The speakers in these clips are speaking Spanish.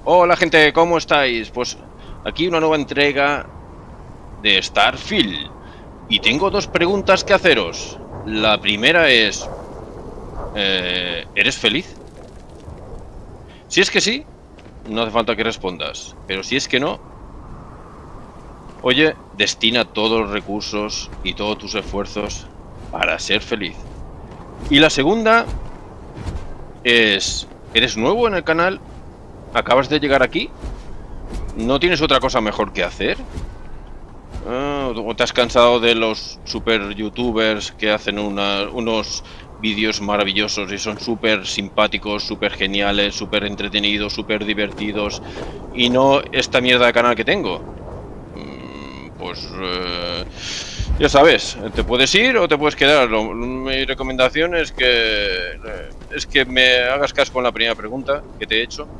Hola gente, ¿cómo estáis? Pues aquí una nueva entrega de Starfield. Y tengo dos preguntas que haceros. La primera es... ¿eres feliz? Si es que sí, no hace falta que respondas. Pero si es que no, oye, destina todos los recursos y todos tus esfuerzos para ser feliz. Y la segunda es... ¿eres nuevo en el canal? ¿Acabas de llegar aquí? ¿No tienes otra cosa mejor que hacer? ¿O te has cansado de los super youtubers que hacen unos vídeos maravillosos y son súper simpáticos, súper geniales, súper entretenidos, súper divertidos y no esta mierda de canal que tengo? Pues ya sabes, te puedes ir o te puedes quedar. Mi recomendación es que me hagas caso con la primera pregunta que te he hecho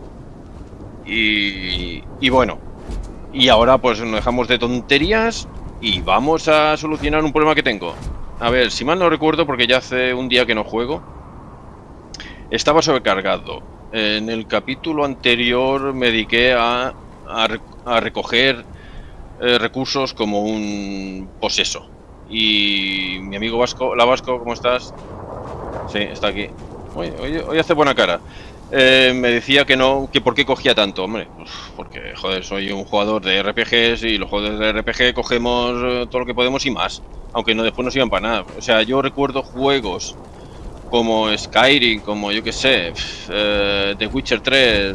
y bueno. Y ahora pues nos dejamos de tonterías y vamos a solucionar un problema que tengo. A ver, si mal no recuerdo, porque ya hace un día que no juego, estaba sobrecargado. En el capítulo anterior me dediqué a recoger recursos como un poseso. Y mi amigo Vasco, la Vasco, ¿cómo estás? Sí, está aquí. Hoy hace buena cara. Me decía que no, que por qué cogía tanto, hombre. Pues porque, joder, soy un jugador de RPGs y los jugadores de RPG cogemos todo lo que podemos y más. Aunque no después no sirvan para nada. O sea, yo recuerdo juegos como Skyrim, como yo que sé, The Witcher 3,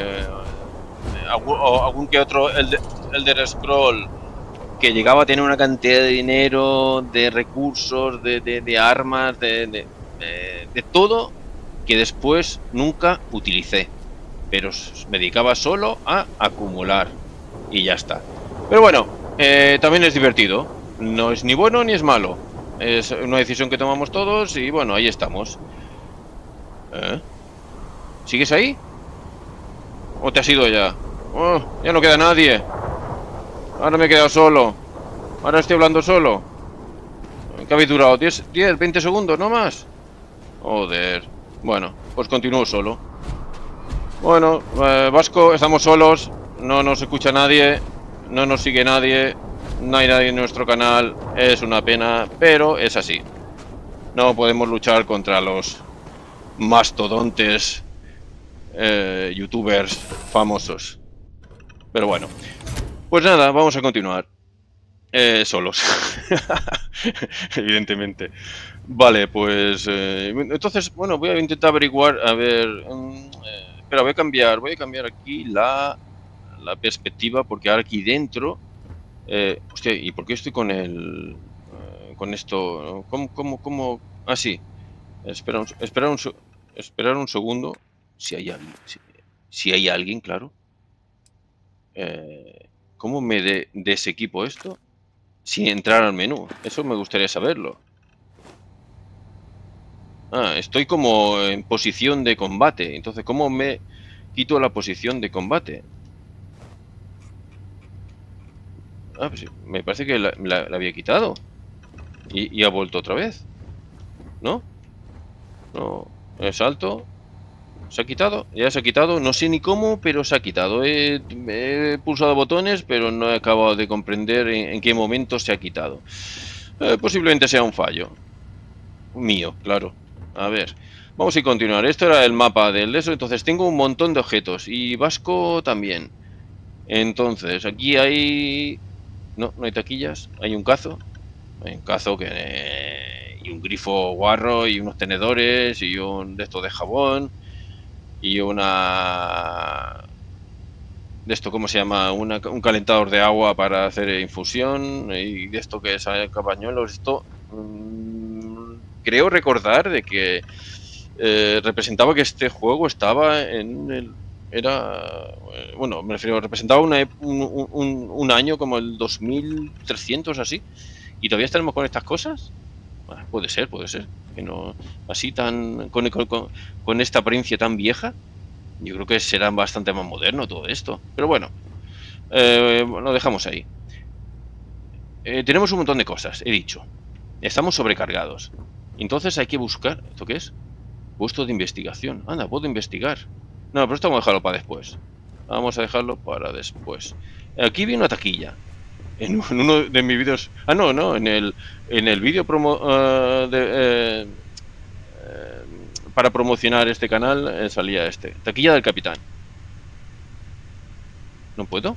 algún que otro, Elder Scroll, que llegaba a tener una cantidad de dinero, de recursos, de armas, de todo que después nunca utilicé, pero me dedicaba solo a acumular y ya está. Pero bueno, también es divertido, no es ni bueno ni es malo, es una decisión que tomamos todos y bueno, ahí estamos. ¿Sigues ahí? ¿O te has ido ya? Oh, ya no queda nadie. Ahora me he quedado solo. Ahora estoy hablando solo. ¿Qué habéis durado? ¿10, 20 segundos? ¿No más? Joder. Bueno, pues continúo solo. Bueno, Vasco, estamos solos. No nos escucha nadie. No nos sigue nadie. No hay nadie en nuestro canal. Es una pena, pero es así. No podemos luchar contra los mastodontes youtubers famosos. Pero bueno. Pues nada, vamos a continuar. Solos. Evidentemente. Vale, pues entonces, bueno, voy a intentar averiguar, a ver, espera, voy a cambiar aquí la perspectiva, porque ahora aquí dentro, hostia, ¿y por qué estoy con con esto? ¿Cómo? Ah, sí, esperar un segundo, si hay alguien, si hay alguien, claro. ¿Cómo me desequipo esto? Sin entrar al menú, eso me gustaría saberlo. Ah, estoy como en posición de combate. Entonces, ¿cómo me quito la posición de combate? Ah, pues sí, me parece que la había quitado. Y ha vuelto otra vez. ¿No? No. Salto. ¿Se ha quitado? Ya se ha quitado. No sé ni cómo, pero se ha quitado. He pulsado botones, pero no he acabado de comprender en qué momento se ha quitado. Posiblemente sea un fallo. Mío, claro. A ver. Vamos a continuar. Esto era el mapa del eso. Entonces tengo un montón de objetos. Y Vasco también. Entonces, aquí hay... No, no hay taquillas. Hay un cazo. Hay un cazo que... y un grifo guarro. Y unos tenedores. Y un de esto de jabón. Y una... de esto, ¿cómo se llama? Un calentador de agua para hacer infusión. Y de esto que es cabañuelos. Esto... creo recordar de que representaba que este juego estaba en el... Era... bueno, me refiero, representaba un año como el 2300 así. ¿Y todavía estaremos con estas cosas? Ah, puede ser. Que no... así tan... con esta apariencia tan vieja. Yo creo que será bastante más moderno todo esto. Pero bueno, lo dejamos ahí. Tenemos un montón de cosas, he dicho. Estamos sobrecargados. Entonces hay que buscar... ¿Esto qué es? Puesto de investigación. Anda, puedo investigar. No, pero esto vamos a dejarlo para después. Vamos a dejarlo para después. Aquí vi una taquilla. En uno de mis vídeos... Ah, no, en el vídeo para promocionar este canal salía este. Taquilla del Capitán. ¿No puedo?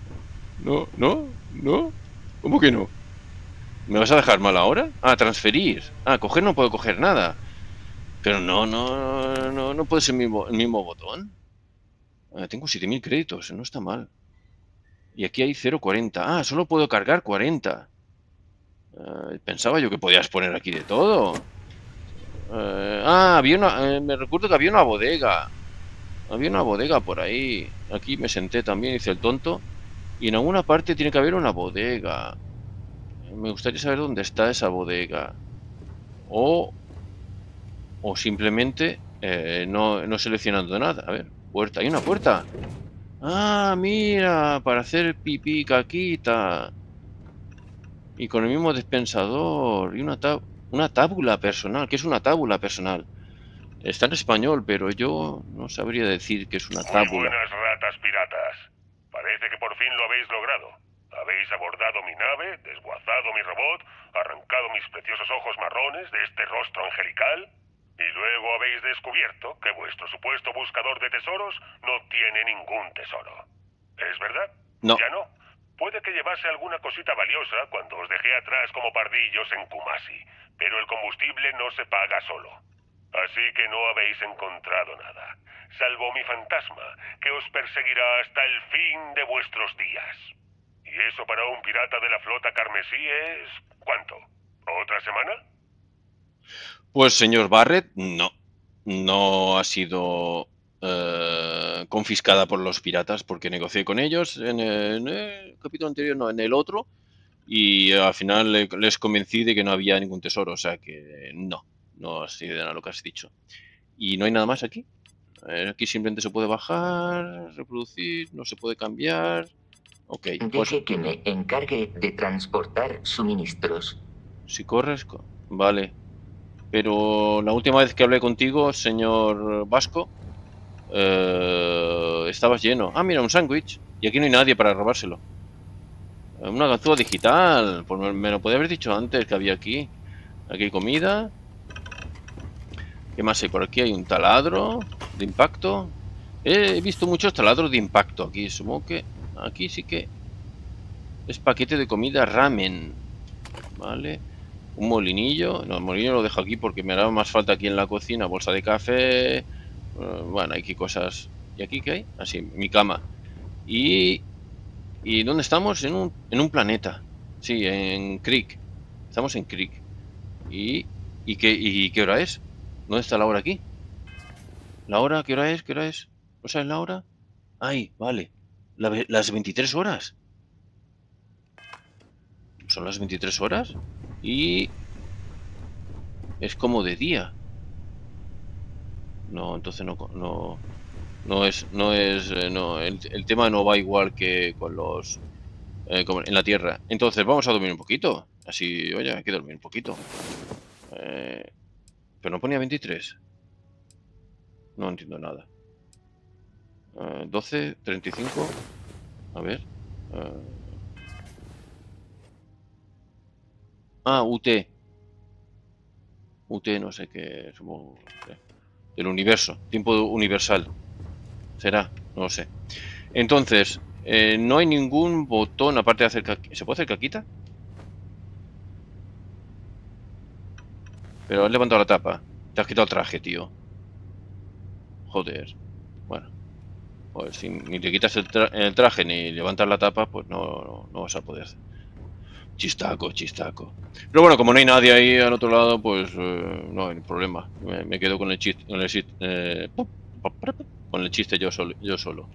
No. ¿Cómo que no? ¿Me vas a dejar mal ahora? Ah, transferir. Ah, coger no puedo coger nada. Pero no puede ser el mismo botón. Tengo 7000 créditos, no está mal. Y aquí hay 0,40. Ah, solo puedo cargar 40. Pensaba yo que podías poner aquí de todo. Me recuerdo que había una bodega. Había una bodega por ahí. Aquí me senté también, hice el tonto. Y en alguna parte tiene que haber una bodega. Me gustaría saber dónde está esa bodega. O simplemente no seleccionando nada. A ver, puerta. ¿Hay una puerta? Ah, mira, para hacer pipí, caquita. Y con el mismo dispensador. Y una tábula personal. ¿Qué es una tábula personal? Está en español, pero yo no sabría decir que es una Muy tábula. buenas, ratas piratas. Parece que por fin lo habéis logrado. Habéis abordado mi nave, desguazado mi robot, arrancado mis preciosos ojos marrones de este rostro angelical, y luego habéis descubierto que vuestro supuesto buscador de tesoros no tiene ningún tesoro. ¿Es verdad? No. Ya no. Puede que llevase alguna cosita valiosa cuando os dejé atrás como pardillos en Kumasi, pero el combustible no se paga solo. Así que no habéis encontrado nada, salvo mi fantasma, que os perseguirá hasta el fin de vuestros días. Y eso para un pirata de la flota carmesí es... ¿cuánto? ¿Otra semana? Pues señor Barrett, no. No ha sido confiscada por los piratas porque negocié con ellos en el capítulo anterior, no, en el otro. Y al final les convencí de que no había ningún tesoro, o sea que no ha sido nada lo que has dicho. Y no hay nada más aquí. Aquí simplemente se puede bajar, reproducir, no se puede cambiar. Ok, pues Deje que me encargue de transportar suministros. si corres, vale. Pero la última vez que hablé contigo, señor Vasco, estabas lleno. Ah, mira, un sándwich. Y aquí no hay nadie para robárselo. Una ganzúa digital. Pues me lo podía haber dicho antes que había aquí. Aquí hay comida. ¿Qué más hay por aquí? Hay un taladro de impacto. He visto muchos taladros de impacto aquí. Supongo que aquí sí que es paquete de comida ramen. Vale. Un molinillo. No, el molinillo lo dejo aquí porque me hará más falta aquí en la cocina. Bolsa de café. Bueno, aquí cosas. ¿Y aquí qué hay? Así, mi cama. ¿Y dónde estamos? En un planeta. Sí, en Creek. Estamos en Creek. ¿Y qué hora es? ¿Dónde está la hora aquí? ¿La hora? ¿Qué hora es? ¿Qué hora es? ¿No sabes la hora? Ay, vale. Las 23 horas. Son las 23 horas. Y es como de día. No, entonces el tema no va igual que con los como en la Tierra. Entonces vamos a dormir un poquito. Así, oye, hay que dormir un poquito. Pero no ponía 23. No entiendo nada. 12, 35. A ver. UT. UT, no sé qué. Supongo. Del universo. Tiempo universal. ¿Será? No lo sé. Entonces, no hay ningún botón aparte de hacer caquita. ¿Se puede hacer caquita? Pero has levantado la tapa. Te has quitado el traje, tío. Joder. Bueno. Pues si ni te quitas el traje ni levantas la tapa, pues no vas a poder hacer. Chistaco. Pero bueno, como no hay nadie ahí al otro lado, pues no hay problema. Me quedo con el chiste, con el chiste yo solo.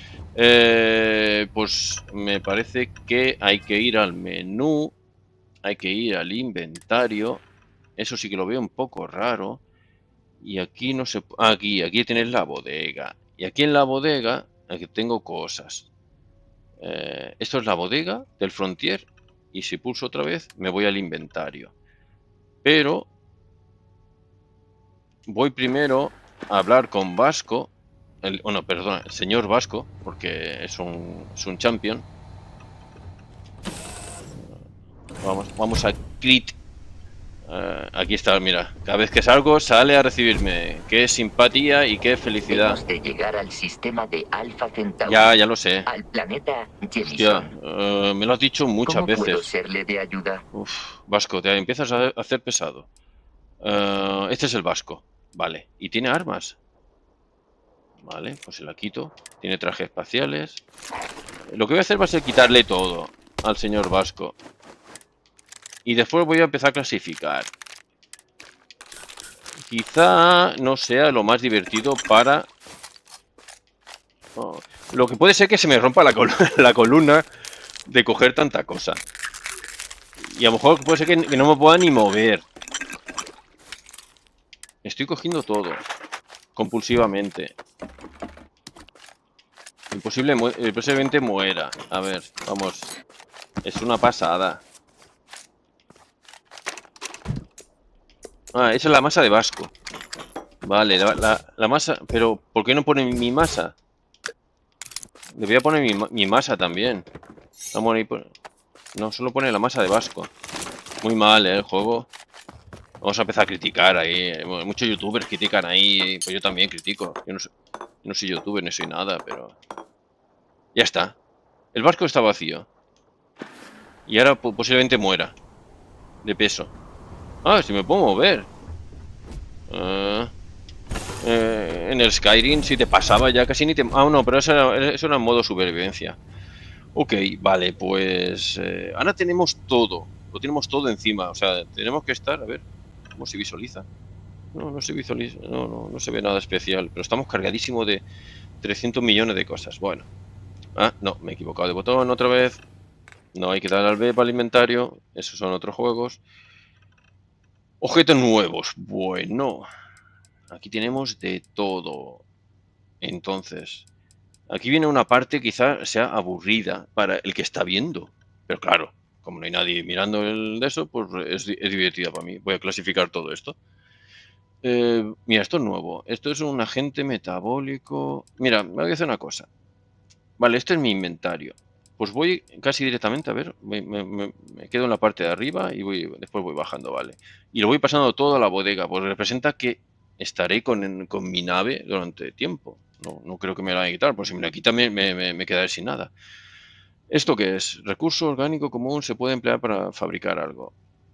Pues me parece que hay que ir al menú, hay que ir al inventario. Eso sí que lo veo un poco raro. Y aquí no se... Aquí tienes la bodega. Y aquí en la bodega aquí tengo cosas. Esto es la bodega del Frontier. Y si pulso otra vez, me voy al inventario. Pero voy primero a hablar con Vasco Bueno, perdona, el señor Vasco, porque es un champion. Vamos a crit. Aquí está, mira. Cada vez que salgo, sale a recibirme. Qué simpatía y qué felicidad. Hemos de llegar al sistema de Alpha Centauri. Ya lo sé. Al planeta Hostia, Jemison. me lo has dicho muchas ¿Cómo puedo veces. serle de ayuda? Uf, Vasco, te empiezas a hacer pesado. Este es el Vasco. Vale. ¿Y tiene armas? Vale, pues se la quito. Tiene trajes espaciales. Lo que voy a hacer va a ser quitarle todo al señor Vasco. Y después voy a empezar a clasificar. Quizá no sea lo más divertido para... Oh, lo que puede ser que se me rompa la columna de coger tanta cosa. Y a lo mejor puede ser que no me pueda ni mover. Estoy cogiendo todo. Compulsivamente. Posiblemente muera. A ver, vamos. Es una pasada. Ah, esa es la masa de Vasco. Vale, la masa... Pero, ¿por qué no pone mi masa? Debería poner mi masa también. Vamos a ir por... No, solo pone la masa de Vasco. Muy mal, el juego. Vamos a empezar a criticar ahí. Muchos youtubers critican ahí. Pues yo también critico. Yo no soy youtuber, no soy nada, pero... Ya está. El Vasco está vacío. Y ahora posiblemente muera. De peso. Ah, si me puedo mover. En el Skyrim, si te pasaba ya casi ni te... Ah, no, pero eso era en modo supervivencia. Ok, vale, pues... ahora tenemos todo. Lo tenemos todo encima. O sea, tenemos que estar... A ver, ¿cómo se visualiza? No se visualiza. No se ve nada especial. Pero estamos cargadísimos de 300 millones de cosas. Bueno. Ah, no, me he equivocado de botón otra vez. No hay que darle al B para el inventario. Esos son otros juegos. Objetos nuevos. Bueno. Aquí tenemos de todo. Entonces, aquí viene una parte quizá sea aburrida para el que está viendo. Pero claro, como no hay nadie mirando el de eso, pues es divertida para mí. Voy a clasificar todo esto. Mira, esto es nuevo. Esto es un agente metabólico. Mira, me voy a hacer una cosa. Vale, este es mi inventario. Pues voy casi directamente, a ver, me quedo en la parte de arriba y después voy bajando, vale. Y lo voy pasando todo a la bodega, pues representa que estaré con mi nave durante tiempo. No creo que me la vayan a quitar, pues si me la quitan me quedaré sin nada. ¿Esto qué es? Recurso orgánico común se puede emplear para fabricar algo.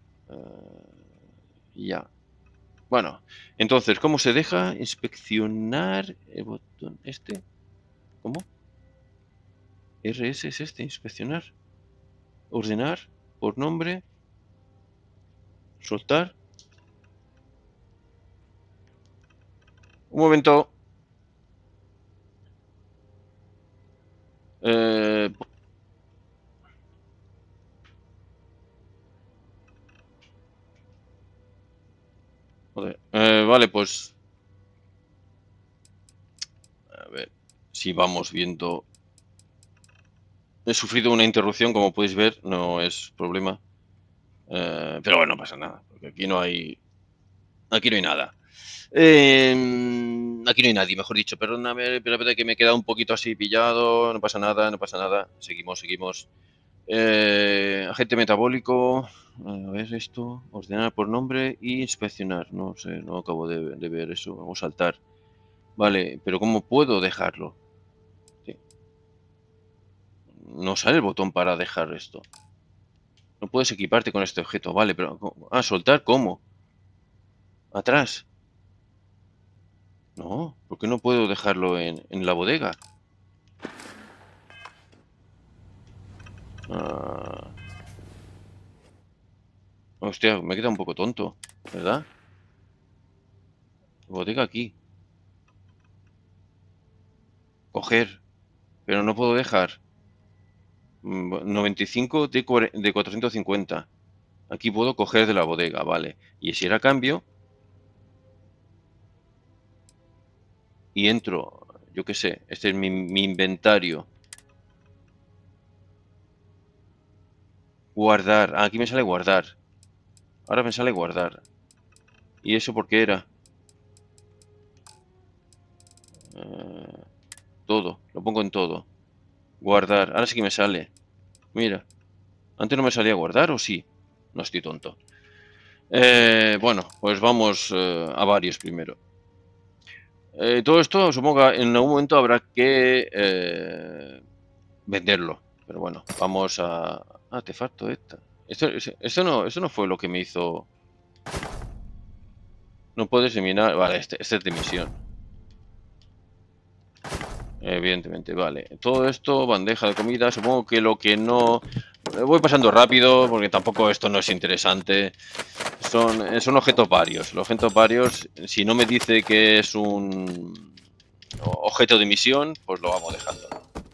Ya. Bueno, entonces, ¿cómo se deja inspeccionar el botón este? ¿Cómo? RS es este, inspeccionar. Ordenar por nombre. Soltar. Un momento. Joder. Vale, pues... A ver si vamos viendo... He sufrido una interrupción, como podéis ver, no es problema. Pero bueno, no pasa nada, porque aquí no hay... Aquí no hay nada. Aquí no hay nadie, mejor dicho. Perdóname, pero verdad que me he quedado un poquito así pillado. No pasa nada, no pasa nada. Seguimos. Agente metabólico. A ver esto. Ordenar por nombre y inspeccionar. No sé, no acabo de ver eso. Vamos a saltar. Vale, pero ¿cómo puedo dejarlo? Sí. No sale el botón para dejar esto. No puedes equiparte con este objeto. Vale, pero... Ah, soltar, ¿cómo? Atrás. No, ¿por qué no puedo dejarlo en la bodega? Hostia, me queda un poco tonto, ¿verdad? Bodega aquí. Coger. Pero no puedo dejar. 95 de 450. Aquí puedo coger de la bodega, vale. Y si era cambio... Y entro, yo qué sé, este es mi inventario. Guardar. Ah, aquí me sale guardar. Ahora me sale guardar. ¿Y eso por qué era? Todo, lo pongo en todo. Guardar, ahora sí que me sale. Mira, antes no me salía guardar, ¿o sí? No estoy tonto. Bueno, pues vamos a varios primero. Todo esto supongo que en algún momento habrá que venderlo. Pero bueno, vamos a... Artefacto esta. Eso no fue lo que me hizo... No puedes eliminar... Vale, este es de misión. Evidentemente, vale. Todo esto, bandeja de comida. Supongo que lo que no... Voy pasando rápido porque tampoco esto no es interesante. Son objetos varios. Los objetos varios, si no me dice que es un objeto de misión, pues lo vamos dejando.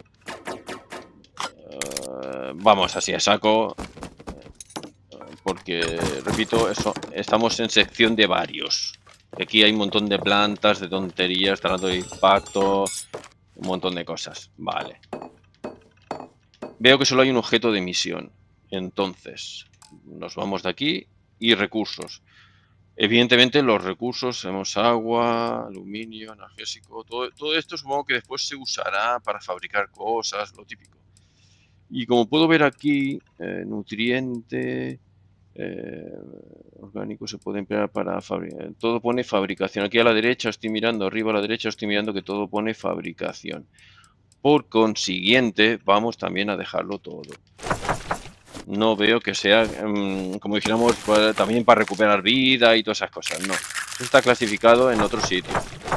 Vamos así a saco. Porque, repito, estamos en sección de varios. Aquí hay un montón de plantas, de tonterías, talento de impacto, un montón de cosas. Vale. Veo que solo hay un objeto de misión. Entonces, nos vamos de aquí y recursos. Evidentemente los recursos, tenemos agua, aluminio, analgésico, todo esto supongo que después se usará para fabricar cosas, lo típico. Y como puedo ver aquí, nutriente, orgánico se puede emplear para fabricar. Todo pone fabricación. Aquí a la derecha estoy mirando, arriba a la derecha estoy mirando que todo pone fabricación. Por consiguiente, vamos también a dejarlo todo. No veo que sea, como dijéramos, también para recuperar vida y todas esas cosas. No, eso está clasificado en otro sitio.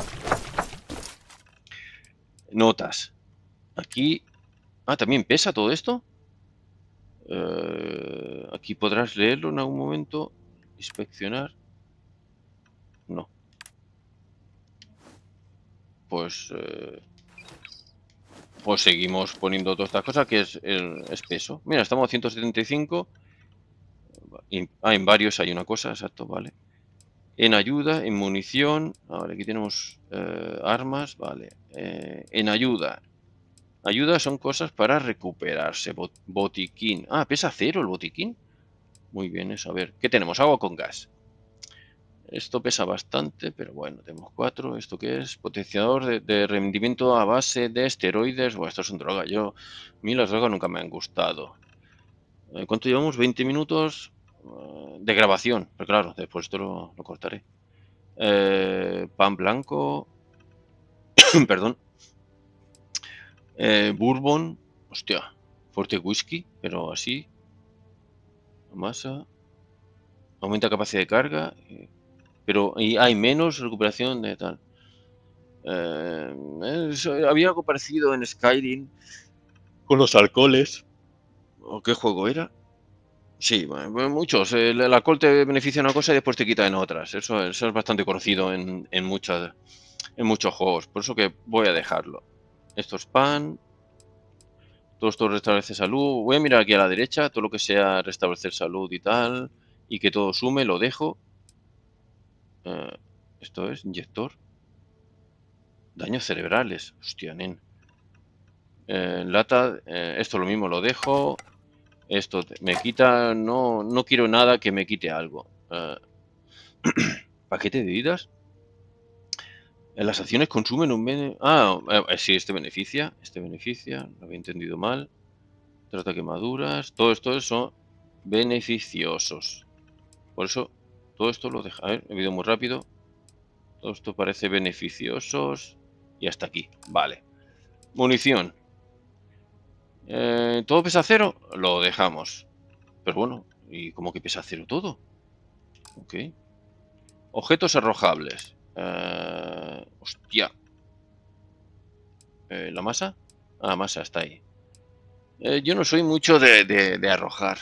Notas. Aquí... Ah, ¿también pesa todo esto? Aquí podrás leerlo en algún momento. Inspeccionar. No. Pues seguimos poniendo todas estas cosas, que es peso. Mira, estamos a 175. En varios hay una cosa, exacto, vale. En ayuda, en munición. Vale, aquí tenemos armas, vale. En ayuda. Ayuda son cosas para recuperarse. Botiquín. Ah, pesa 0 el botiquín. Muy bien, eso. A ver, ¿qué tenemos? Agua con gas. Esto pesa bastante, pero bueno, tenemos 4. ¿Esto qué es? Potenciador de rendimiento a base de esteroides. Bueno, esto es un droga. A mí las drogas nunca me han gustado. ¿Cuánto llevamos? 20 minutos de grabación. Pero claro, después esto lo cortaré. Pan blanco. Perdón. Bourbon. Hostia. Fuerte whisky, pero así. Masa. Aumenta capacidad de carga. Pero hay menos recuperación de tal. Había algo parecido en Skyrim con los alcoholes. ¿O qué juego era? Sí, bueno, muchos. El alcohol te beneficia en una cosa y después te quita en otras. Eso es bastante conocido en muchos juegos. Por eso que voy a dejarlo. Esto es pan. Todo esto restablece salud. Voy a mirar aquí a la derecha. Todo lo que sea restablecer salud y tal. Y que todo sume, lo dejo. Esto es inyector. Daños cerebrales. Hostia, nen. Lata. Esto lo mismo lo dejo. Esto me quita... No quiero nada que me quite algo. Paquete de bebidas. Las acciones consumen un... sí, este beneficia. Lo había entendido mal. Trata quemaduras. Todo esto son beneficiosos. Por eso, todo esto lo deja... A ver, he ido muy rápido. Todo esto parece beneficiosos. Y hasta aquí. Vale. Munición. ¿Todo pesa 0? Lo dejamos. Pero bueno, ¿y cómo que pesa 0 todo? Ok. Objetos arrojables. Hostia. ¿La masa? Ah, masa, está ahí. Yo no soy mucho de arrojar.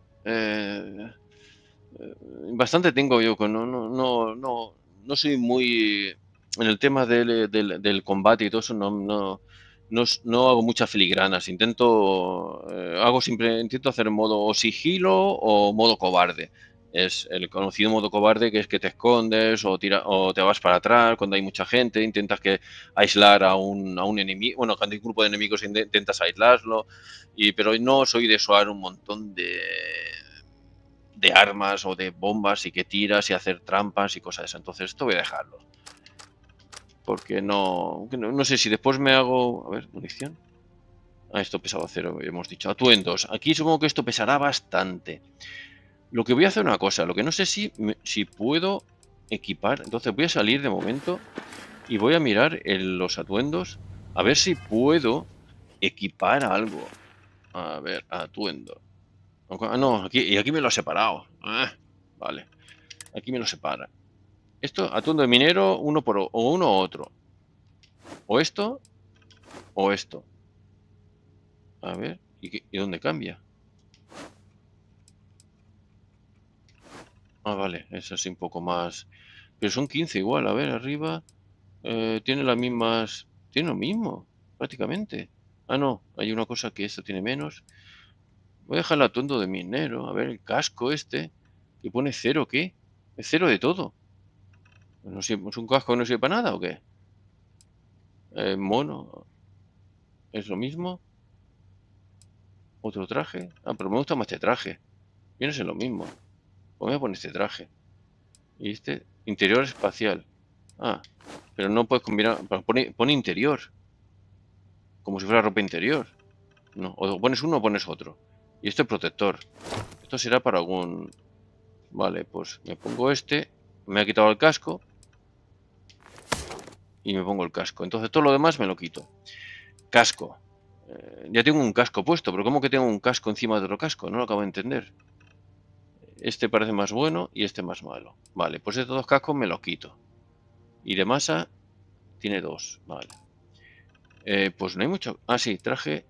Bastante tengo yo con... No soy muy... En el tema del combate y todo eso, no hago muchas filigranas. Intento hacer modo o sigilo o modo cobarde. Es el conocido modo cobarde, que es que te escondes o te vas para atrás cuando hay mucha gente, intentas aislar a un enemigo. Bueno, cuando hay un grupo de enemigos intentas aislarlo. Pero no soy de usar un montón de armas o de bombas y que tiras y hacer trampas y cosas de esas. Entonces esto voy a dejarlo. Porque no sé si después me hago... A ver, munición. Ah, esto pesaba 0, hemos dicho. Atuendos. Aquí supongo que esto pesará bastante. Lo que voy a hacer una cosa. Lo que no sé si puedo equipar. Entonces voy a salir de momento y voy a mirar los atuendos. A ver si puedo equipar algo. A ver, atuendo. Ah, no, aquí me lo ha separado. Vale. Aquí me lo separa. Esto, atuendo de minero, uno o otro. O esto, o esto. A ver, ¿y dónde cambia? Ah, vale, es así un poco más. Pero son 15 igual, a ver, arriba. Tiene las mismas. Tiene lo mismo, prácticamente. Ah, no, hay una cosa que esto tiene menos. Voy a dejar el atuendo de minero. A ver, el casco este. Y pone 0, ¿qué? Es 0 de todo. No sé, ¿es un casco que no sirve para nada o qué? Mono. ¿Es lo mismo? ¿Otro traje? Ah, pero me gusta más este traje. Viene a ser lo mismo. Pues voy a poner este traje. Y este, interior espacial. Ah, pero no puedes combinar. Pone interior. Como si fuera ropa interior. No, o pones uno o pones otro. Y este es protector. Esto será para algún... Vale, pues me pongo este. Me ha quitado el casco. Y me pongo el casco. Entonces todo lo demás me lo quito. Casco. Ya tengo un casco puesto, pero ¿cómo que tengo un casco encima de otro casco? No lo acabo de entender. Este parece más bueno y este más malo. Vale, pues estos dos cascos me los quito. Y de masa tiene 2. Vale. Pues no hay mucho... Ah, sí, traje...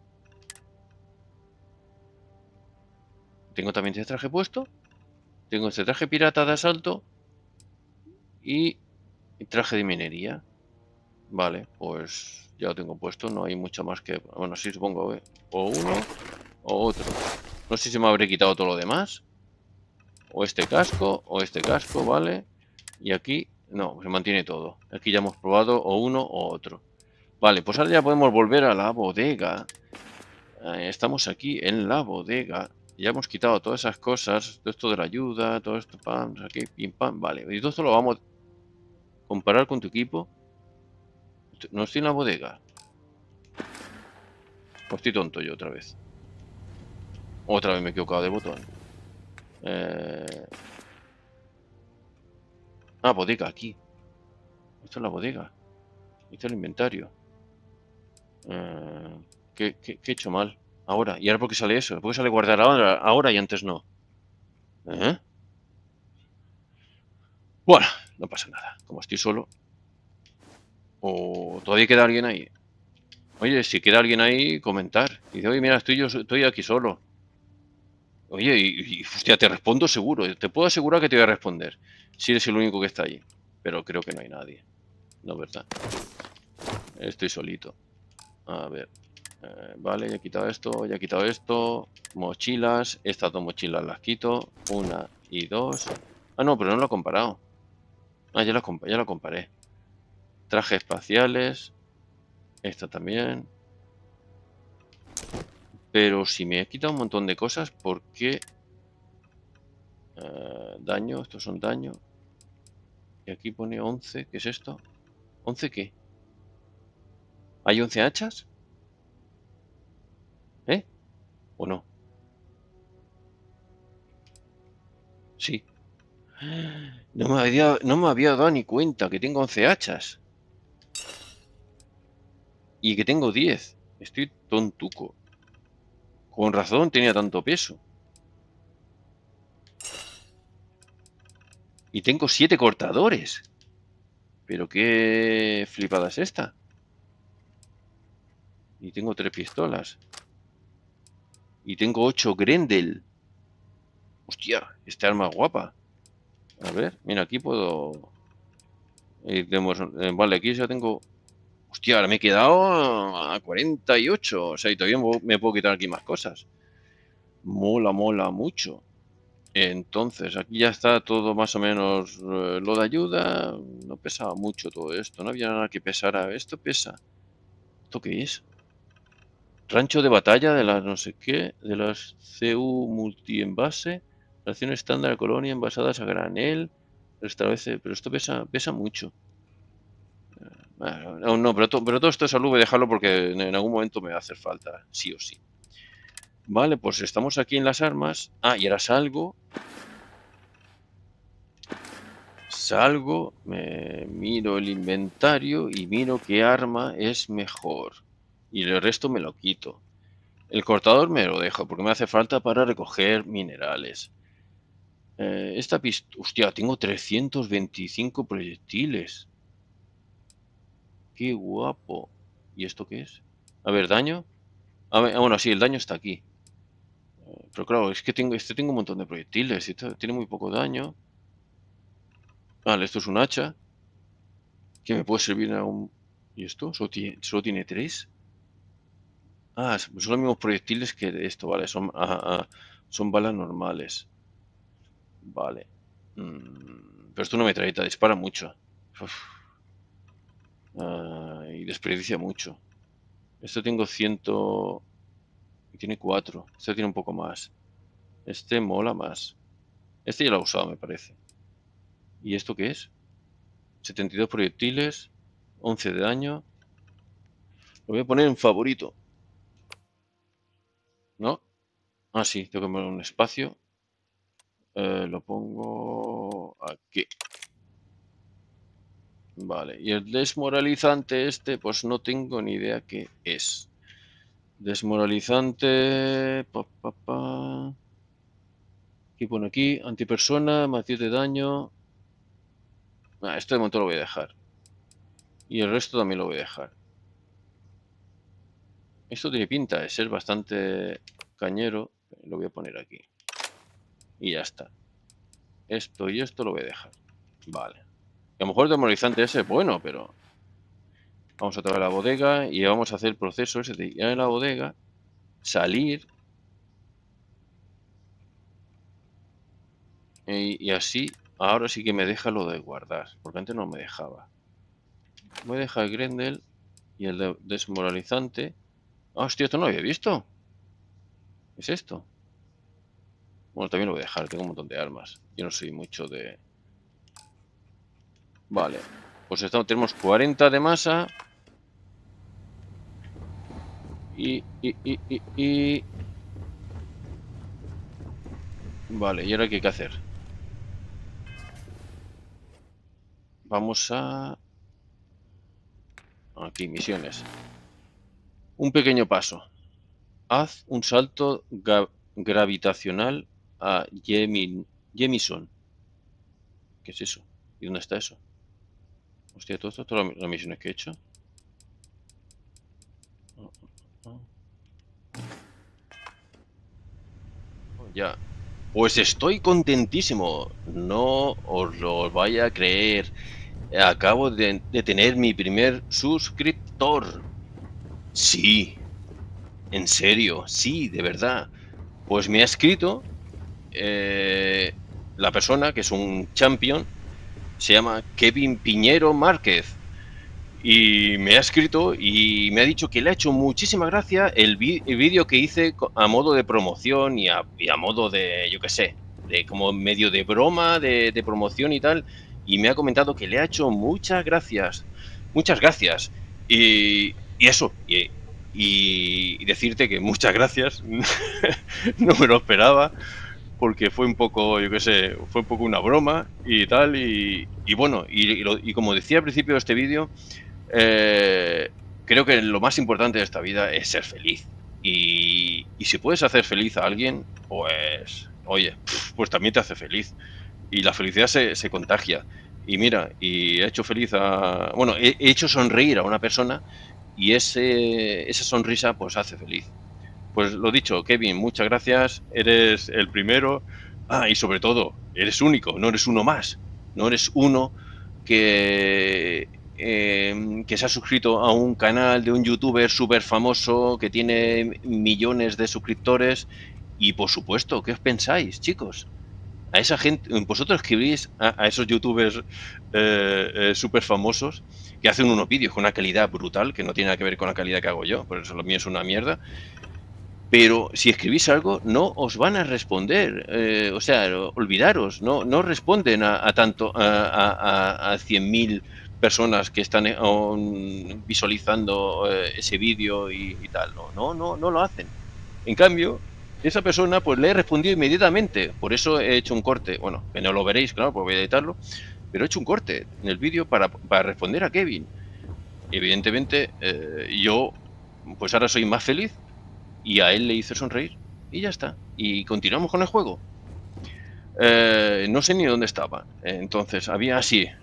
Tengo también este traje puesto. Tengo este traje pirata de asalto. Y traje de minería. Vale, pues ya lo tengo puesto. No hay mucho más que... Bueno, sí, supongo. O uno o otro. No sé si me habré quitado todo lo demás. O este casco, vale. Y aquí... No, se mantiene todo. Aquí ya hemos probado o uno o otro. Vale, pues ahora ya podemos volver a la bodega. Estamos aquí en la bodega. Ya hemos quitado todas esas cosas. Todo esto de la ayuda, todo esto, pam, aquí, pim, pam. Vale, y todo esto lo vamos a comparar con tu equipo. No estoy en la bodega. O estoy tonto yo otra vez. Otra vez me he equivocado de botón. Bodega, aquí. Esto es la bodega. Esto es el inventario. ¿Qué he hecho mal? Ahora. ¿Y ahora por qué sale eso? ¿Por qué sale guardar ahora y antes no? Bueno, no pasa nada. Como estoy solo. ¿O todavía queda alguien ahí? Oye, si queda alguien ahí, comentar. Y dice, oye, mira, estoy aquí solo. Oye, hostia, te respondo seguro. Te puedo asegurar que te voy a responder. Si eres el único que está allí. Pero creo que no hay nadie. No, ¿verdad? Estoy solito. A ver. Vale, ya he quitado esto, ya he quitado esto. Mochilas. Estas dos mochilas las quito. 1 y 2. Ah, no, pero no lo he comparado. Ah, ya lo comparé. Trajes espaciales. Esta también. Pero si me he quitado un montón de cosas, ¿por qué? Daño, estos son daño. Y aquí pone 11. ¿Qué es esto? ¿11 qué? ¿Hay 11 hachas? ¿Eh? ¿O no? Sí. No me había dado ni cuenta que tengo 11 hachas. Y que tengo 10. Estoy tontuco. Con razón tenía tanto peso. Y tengo 7 cortadores. Pero qué flipada es esta. Y tengo 3 pistolas. Y tengo 8 Grendel. Hostia, esta arma es guapa. A ver, mira, aquí puedo... vale, aquí ya tengo... Hostia, ahora me he quedado a 48. O sea, y todavía me puedo quitar aquí más cosas. Mola mucho. Entonces, aquí ya está todo más o menos lo de ayuda. No pesaba mucho todo esto. No había nada que pesara. Esto pesa. ¿Esto qué es? Rancho de batalla de las no sé qué. De las CU multienvase. Ración estándar de colonia envasadas a granel. Establece, pero esto pesa mucho. Bueno, no, pero todo esto de salud voy a dejarlo porque en algún momento me va a hacer falta, sí o sí. Vale, pues estamos aquí en las armas. Ah, y ahora salgo. Salgo, me miro el inventario y miro qué arma es mejor. Y el resto me lo quito. El cortador me lo dejo porque me hace falta para recoger minerales. Esta pistola... Hostia, tengo 325 proyectiles. Qué guapo. ¿Y esto qué es? A ver, daño. A ver, bueno, sí, el daño está aquí. Pero claro, es que tengo un montón de proyectiles. Tiene muy poco daño. Vale, esto es un hacha. Que me puede servir a un... ¿Y esto? ¿Solo tiene 3? Ah, son los mismos proyectiles que de esto, vale. Son balas normales. Vale. Pero esto no me metralleta, dispara mucho. Uf. Y desperdicia mucho. Esto tengo 100... Y tiene 4. Este tiene un poco más. Este mola más. Este ya lo he usado, me parece. ¿Y esto qué es? 72 proyectiles. 11 de daño. Lo voy a poner en favorito. ¿No? Ah, sí, tengo que poner un espacio. Lo pongo aquí. Vale, y el desmoralizante este, pues no tengo ni idea qué es. Desmoralizante... ¿Qué pone aquí? Antipersona, más 10 de daño. Esto de momento lo voy a dejar. Y el resto también lo voy a dejar. Esto tiene pinta de ser bastante cañero. Lo voy a poner aquí. Y ya está. Esto y esto lo voy a dejar. Vale. A lo mejor el desmoralizante ese es bueno, pero... Vamos a traer la bodega y vamos a hacer el proceso ese de ir a la bodega, salir y así, ahora sí que me deja lo de guardar, porque antes no me dejaba. Voy a dejar el Grendel y el desmoralizante. Ah, hostia, esto no lo había visto. ¿Qué es esto? Bueno, también lo voy a dejar, tengo un montón de armas. Yo no soy mucho de... Vale, pues tenemos 40 de masa. Vale, ¿y ahora qué hay que hacer? Vamos a... Aquí, misiones. Un pequeño paso. Haz un salto gravitacional a Jemison. ¿Qué es eso? ¿Y dónde está eso? Hostia, todas las misiones que he hecho. Ya. Pues estoy contentísimo. No os lo vaya a creer. Acabo de tener mi primer suscriptor. Sí. En serio, sí, de verdad. Pues me ha escrito la persona, que es un champion, se llama Kevin Piñero Márquez. Y me ha escrito y me ha dicho que le ha hecho muchísima gracia el vídeo que hice a modo de promoción y a modo de, yo qué sé, de como medio de broma, de promoción y tal. Y me ha comentado que le ha hecho muchas gracias. Muchas gracias. Y eso. Y decirte que muchas gracias. No me lo esperaba. Porque fue un poco, yo qué sé, fue un poco una broma y tal. Y bueno, y como decía al principio de este vídeo, creo que lo más importante de esta vida es ser feliz. Y si puedes hacer feliz a alguien, pues, oye, pues también te hace feliz. Y la felicidad se contagia. Y mira, y he hecho feliz a... Bueno, he hecho sonreír a una persona y esa sonrisa pues hace feliz. Pues lo dicho, Kevin, muchas gracias. Eres el primero. Ah, y sobre todo, eres único, no eres uno más. No eres uno que se ha suscrito a un canal de un youtuber súper famoso que tiene millones de suscriptores. Y por supuesto, ¿qué os pensáis, chicos? A esa gente, vosotros escribís a esos youtubers súper famosos que hacen unos vídeos con una calidad brutal, que no tiene nada que ver con la calidad que hago yo, por eso lo mío es una mierda. Pero si escribís algo, no os van a responder. O sea, olvidaros, no responden a 100.000 personas que están visualizando ese vídeo y tal. No lo hacen. En cambio, esa persona pues le he respondido inmediatamente. Por eso he hecho un corte. Bueno, que no lo veréis, claro, porque voy a editarlo. Pero he hecho un corte en el vídeo para responder a Kevin. Evidentemente, yo pues ahora soy más feliz y a él le hice sonreír. Y ya está. Y continuamos con el juego. No sé ni dónde estaba. Entonces, había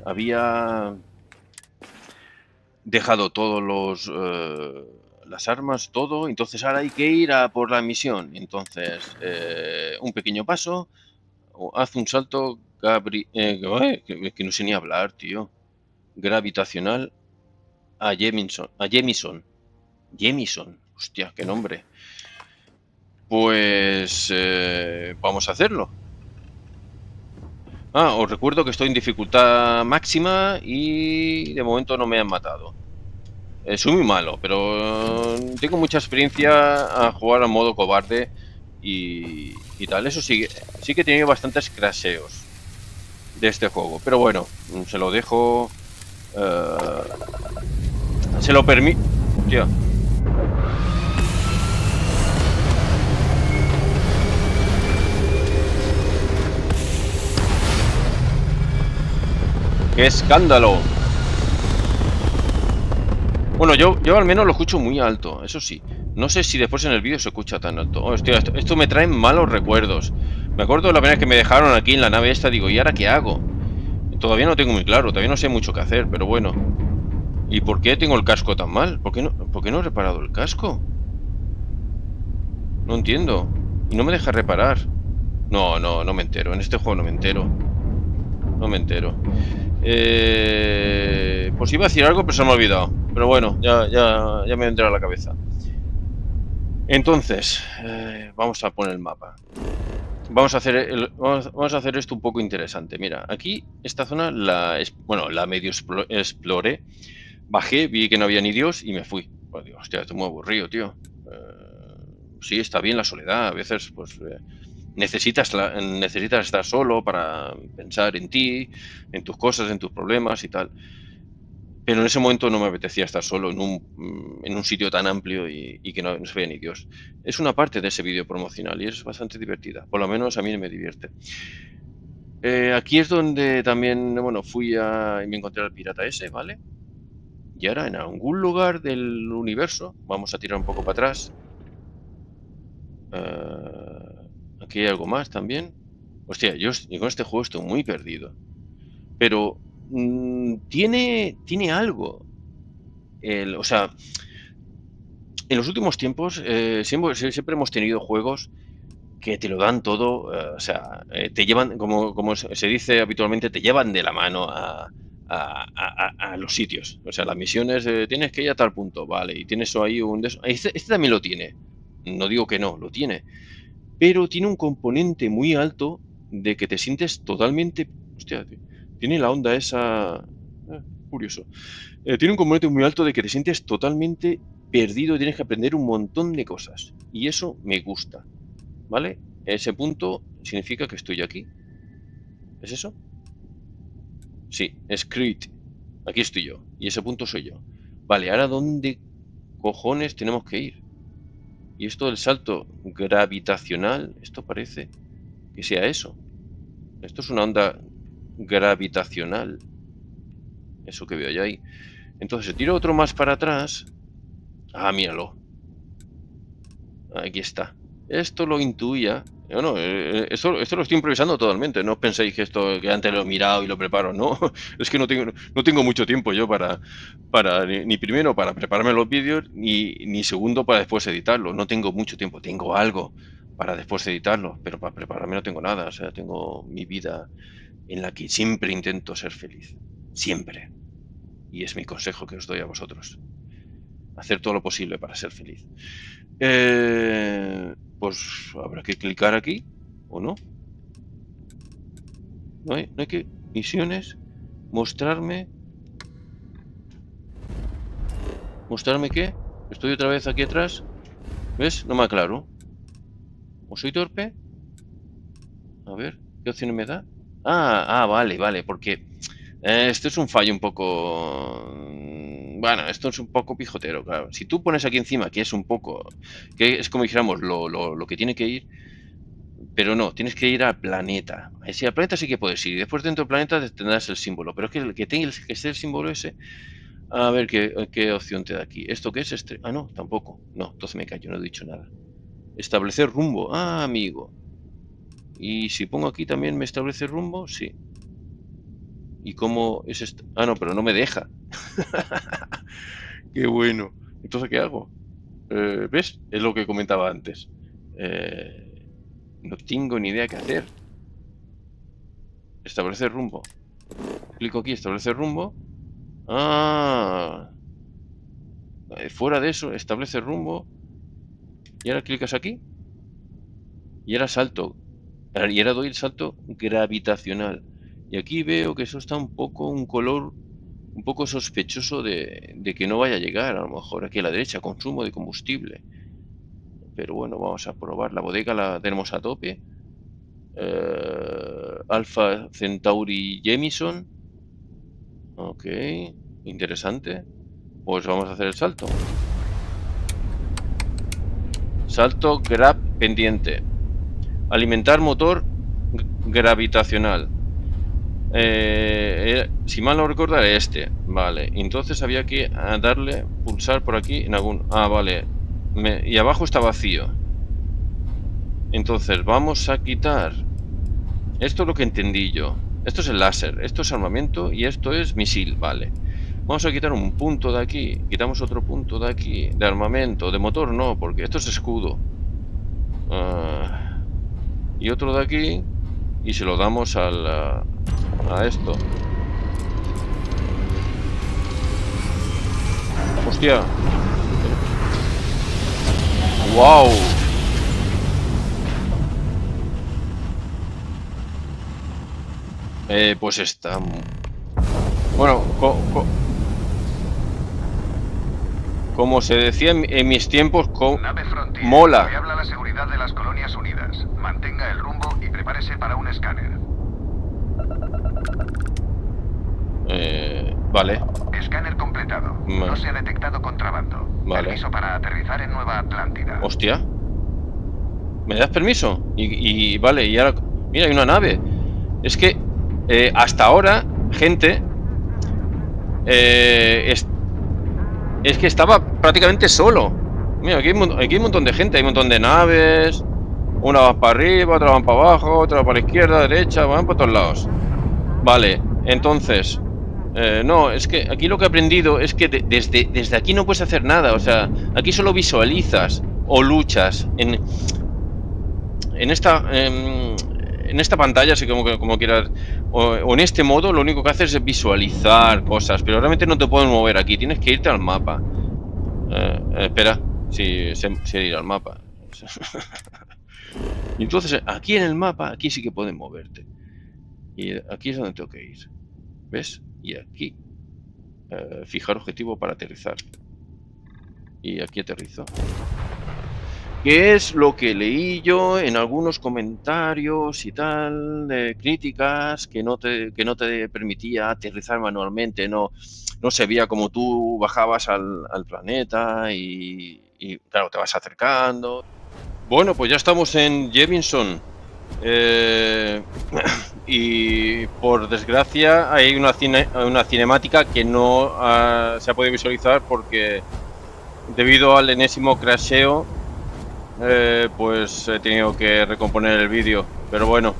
dejado todos las armas, todo. Entonces ahora hay que ir a por la misión. Entonces, un pequeño paso. Haz un salto que no sé ni hablar, tío. Gravitacional a Jemison. Hostia, qué nombre. Pues vamos a hacerlo. Os recuerdo que estoy en dificultad máxima y de momento no me han matado. Soy muy malo, pero tengo mucha experiencia a jugar a modo cobarde y tal. Eso sí que he tenido bastantes crasheos de este juego. Pero bueno, se lo dejo... se lo permito... Hostia. ¡Qué escándalo! Bueno, yo al menos lo escucho muy alto, eso sí. No sé si después en el vídeo se escucha tan alto. Hostia, esto me trae malos recuerdos. Me acuerdo de la primera vez que me dejaron aquí en la nave esta, digo, ¿y ahora qué hago? Todavía no tengo muy claro, todavía no sé mucho qué hacer, pero bueno. ¿Y por qué tengo el casco tan mal? ¿Por qué no he reparado el casco? No entiendo. Y no me deja reparar. No me entero. En este juego no me entero. No me entero. Pues iba a decir algo, pero se me ha olvidado. Pero bueno, ya me entra a la cabeza. Entonces, vamos a poner el mapa. Vamos a hacer esto un poco interesante. Mira, aquí esta zona la medio exploré. Bajé, vi que no había ni Dios y me fui. Pues digo, hostia, estoy muy aburrido, tío. Sí, está bien la soledad. A veces, pues, necesitas estar solo para pensar en ti, en tus cosas, en tus problemas y tal. Pero en ese momento no me apetecía estar solo en un sitio tan amplio y que no se veía ni Dios. Es una parte de ese vídeo promocional y es bastante divertida. Por lo menos a mí me divierte. Aquí es donde también, bueno, y me encontré al pirata ese, ¿vale? Y ahora en algún lugar del universo, vamos a tirar un poco para atrás. Aquí hay algo más también. Hostia, yo con este juego estoy muy perdido. Pero tiene algo. O sea, en los últimos tiempos siempre hemos tenido juegos que te lo dan todo. O sea, te llevan, como se dice habitualmente, te llevan de la mano a los sitios. O sea, las misiones, tienes que ir a tal punto, vale, y tienes ahí este también lo tiene. No digo que no, lo tiene. Pero tiene un componente muy alto de que te sientes totalmente... Hostia, tiene la onda esa... curioso. Tiene un componente muy alto de que te sientes totalmente perdido y tienes que aprender un montón de cosas. Y eso me gusta. ¿Vale? Ese punto significa que estoy aquí. ¿Es eso? Sí, es Crete. Aquí estoy yo. Y ese punto soy yo. Vale, ahora ¿dónde cojones tenemos que ir? Y esto del salto gravitacional, esto parece que sea eso. Esto es una onda gravitacional. Eso que veo yo ahí. Entonces, si tiro otro más para atrás... Ah, míralo. Aquí está. Esto lo intuía. No, esto lo estoy improvisando totalmente. No os penséis que que antes lo he mirado y lo preparo. No, es que no tengo mucho tiempo yo para ni primero para prepararme los vídeos, ni segundo para después editarlo. No tengo mucho tiempo. Tengo algo para después editarlo, pero para prepararme no tengo nada. O sea, tengo mi vida en la que siempre intento ser feliz. Siempre. Y es mi consejo que os doy a vosotros. Hacer todo lo posible para ser feliz. Pues habrá que clicar aquí, ¿o no? No hay que... Misiones. Mostrarme. ¿Mostrarme qué? Estoy otra vez aquí atrás. ¿Ves? No me aclaro. ¿O soy torpe? A ver, ¿qué opciones me da? Vale, porque... Esto es un fallo un poco... Bueno, esto es un poco pijotero, claro. Si tú pones aquí encima que es un poco... Que es como dijéramos lo que tiene que ir... Pero no, tienes que ir al planeta. Si al planeta sí que puedes ir. Y después dentro del planeta tendrás el símbolo. Pero es que el que tiene que ser el símbolo ese... A ver qué opción te da aquí. ¿Esto qué es? Ah, no, tampoco. No, entonces me callo, no he dicho nada. Establecer rumbo. Ah, amigo. Y si pongo aquí también me establece rumbo, sí. ¿Y cómo es esto? Ah, no, pero no me deja. Qué bueno. Entonces, ¿qué hago? ¿Ves? Es lo que comentaba antes. No tengo ni idea qué hacer. Establecer rumbo. Clico aquí, establecer rumbo. Ah. Fuera de eso, establece rumbo. Y ahora clicas aquí. Y ahora salto. Y ahora doy el salto gravitacional. Y aquí veo que eso está un poco, un color un poco sospechoso de que no vaya a llegar. A lo mejor aquí a la derecha, consumo de combustible. Pero bueno, vamos a probar. La bodega la tenemos a tope. Alpha Centauri Jemison. Ok, interesante. Pues vamos a hacer el salto. Salto grab pendiente. Alimentar motor gravitacional. Si mal no recuerdo era este. Vale, entonces había que darle, pulsar por aquí en algún... Ah, vale. Y abajo está vacío. Entonces vamos a quitar... Esto es lo que entendí yo. Esto es el láser, esto es armamento y esto es misil, vale. Vamos a quitar un punto de aquí. Quitamos otro punto de aquí. De armamento, de motor no, porque esto es escudo. Y otro de aquí. Y se lo damos a esto. Hostia. Wow. Pues está... Bueno, como se decía en mis tiempos, Nave Frontier, mola. le habla la seguridad de las Colonias Unidas. Mantenga el rumbo y prepárese para un escáner. Vale. Escáner completado. No se ha detectado contrabando. Vale. Permiso para aterrizar en Nueva Atlántida. Hostia. ¿Me das permiso? Y vale, y ahora... Mira, hay una nave. Es que hasta ahora, gente... es que estaba prácticamente solo. Mira, aquí hay un montón de gente. Hay un montón de naves. Una va para arriba, otra va para abajo, otra va para la izquierda, derecha, van por todos lados. Vale, entonces... no, es que aquí lo que he aprendido es que desde aquí no puedes hacer nada. O sea, aquí solo visualizas o luchas en esta pantalla, así como quieras, o en este modo, lo único que haces es visualizar cosas, pero realmente no te puedes mover aquí. Tienes que irte al mapa. Espera, si ir al mapa. Y entonces aquí en el mapa, aquí sí que puedes moverte. Y aquí es donde tengo que ir. ¿Ves? Y aquí fijar objetivo para aterrizar. Y aquí aterrizo. ¿Qué es lo que leí yo en algunos comentarios y tal, de críticas, que no te permitía aterrizar manualmente? No se veía como tú bajabas al planeta y claro, te vas acercando. Bueno, pues ya estamos en Jemison. Y por desgracia hay una cinemática que no se ha podido visualizar porque debido al enésimo crasheo pues he tenido que recomponer el vídeo, pero bueno,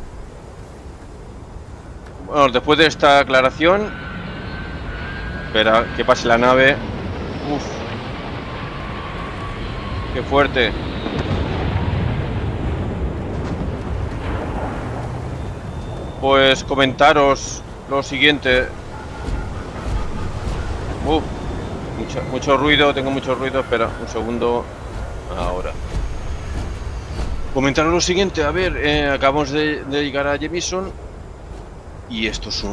después de esta aclaración, espera que pase la nave. Uf, qué fuerte. Pues comentaros lo siguiente. Mucho ruido, tengo mucho ruido. Espera, un segundo. Ahora. Comentaros lo siguiente. A ver, acabamos de llegar a Jemison. Y esto es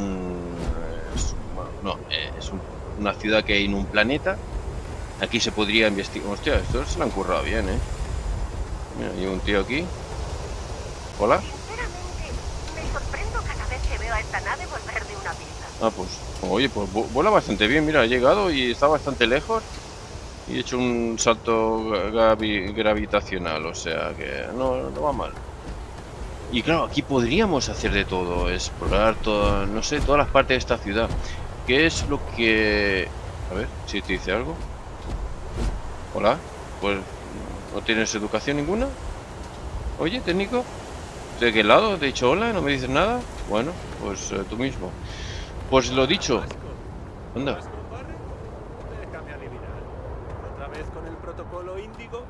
una ciudad que hay en un planeta. Aquí se podría investigar. Hostia, esto se lo han currado bien, Mira, hay un tío aquí. Hola. Me sorprendo cada vez que veo a esta nave volver de una pista. Ah, pues, oye, pues vuela bastante bien. Mira, ha llegado y está bastante lejos. Y he hecho un salto gravitacional, o sea que no va mal. Y claro, aquí podríamos hacer de todo, explorar todo, no sé, todas las partes de esta ciudad. ¿Qué es lo que... A ver, si te dice algo. Hola, pues ¿no tienes educación ninguna? Oye, técnico, ¿de qué lado? ¿Te he dicho hola? ¿No me dices nada? Bueno, pues tú mismo. Pues lo dicho. Anda. Déjame adivinar. ¿Otra vez con el protocolo Índigo?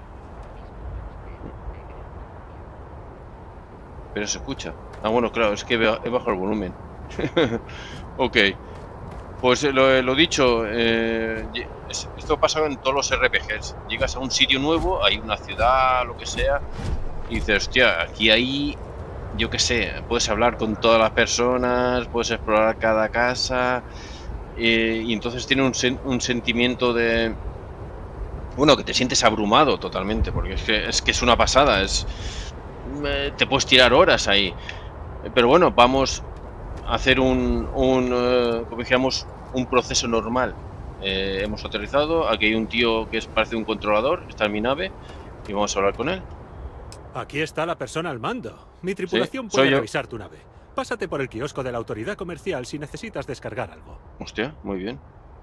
Pero se escucha. Ah, bueno, claro, es que he bajado el volumen. Ok. Pues lo dicho, esto pasa en todos los RPGs. Llegas a un sitio nuevo, hay una ciudad, lo que sea, y dices, hostia, aquí hay, yo qué sé, puedes hablar con todas las personas, puedes explorar cada casa, y entonces tiene un sentimiento de... Bueno, que te sientes abrumado totalmente, porque es que es una pasada, te puedes tirar horas ahí. Pero bueno, vamos a hacer como dijéramos, un proceso normal. Hemos aterrizado, aquí hay un tío que parece un controlador, está en mi nave, y vamos a hablar con él. Aquí está la persona al mando. Mi tripulación Sí, soy puede yo. revisar tu nave. Pásate por el kiosco de la autoridad comercial si necesitas descargar algo. Hostia, muy bien.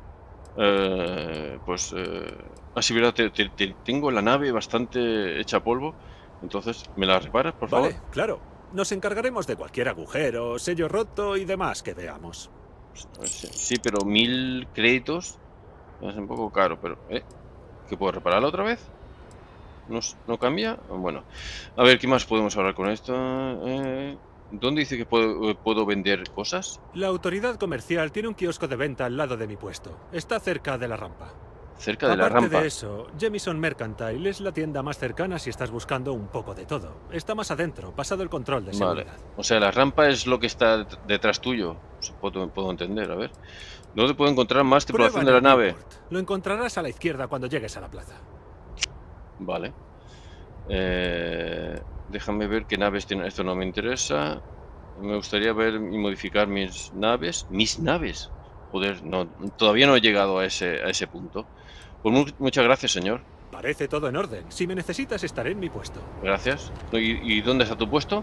Así verá, tengo la nave bastante hecha polvo, entonces, ¿me la reparas, por favor? Vale, claro. Nos encargaremos de cualquier agujero, sello roto y demás que veamos. Sí, pero 1000 créditos es un poco caro, pero... ¿Que puedo repararla otra vez? ¿No cambia? Bueno, a ver, ¿qué más podemos hablar con esto? ¿Dónde dice que puedo vender cosas? La autoridad comercial tiene un kiosco de venta al lado de mi puesto. Está cerca de la rampa. Cerca de la Aparte rampa. de eso, Jemison Mercantile es la tienda más cercana si estás buscando un poco de todo. Está más adentro, pasado el control de Vale. seguridad. O sea, la rampa es lo que está detrás tuyo. Puedo entender, a ver. ¿Dónde puedo encontrar más tripulación de la nave? Lo encontrarás a la izquierda cuando llegues a la plaza. Vale. Déjame ver qué naves tienen. Esto no me interesa. Me gustaría ver y modificar mis naves. ¿Mis naves? Joder, no, todavía no he llegado a ese punto. Pues muchas gracias, señor. Parece todo en orden. Si me necesitas, estaré en mi puesto. Gracias. ¿Y dónde está tu puesto?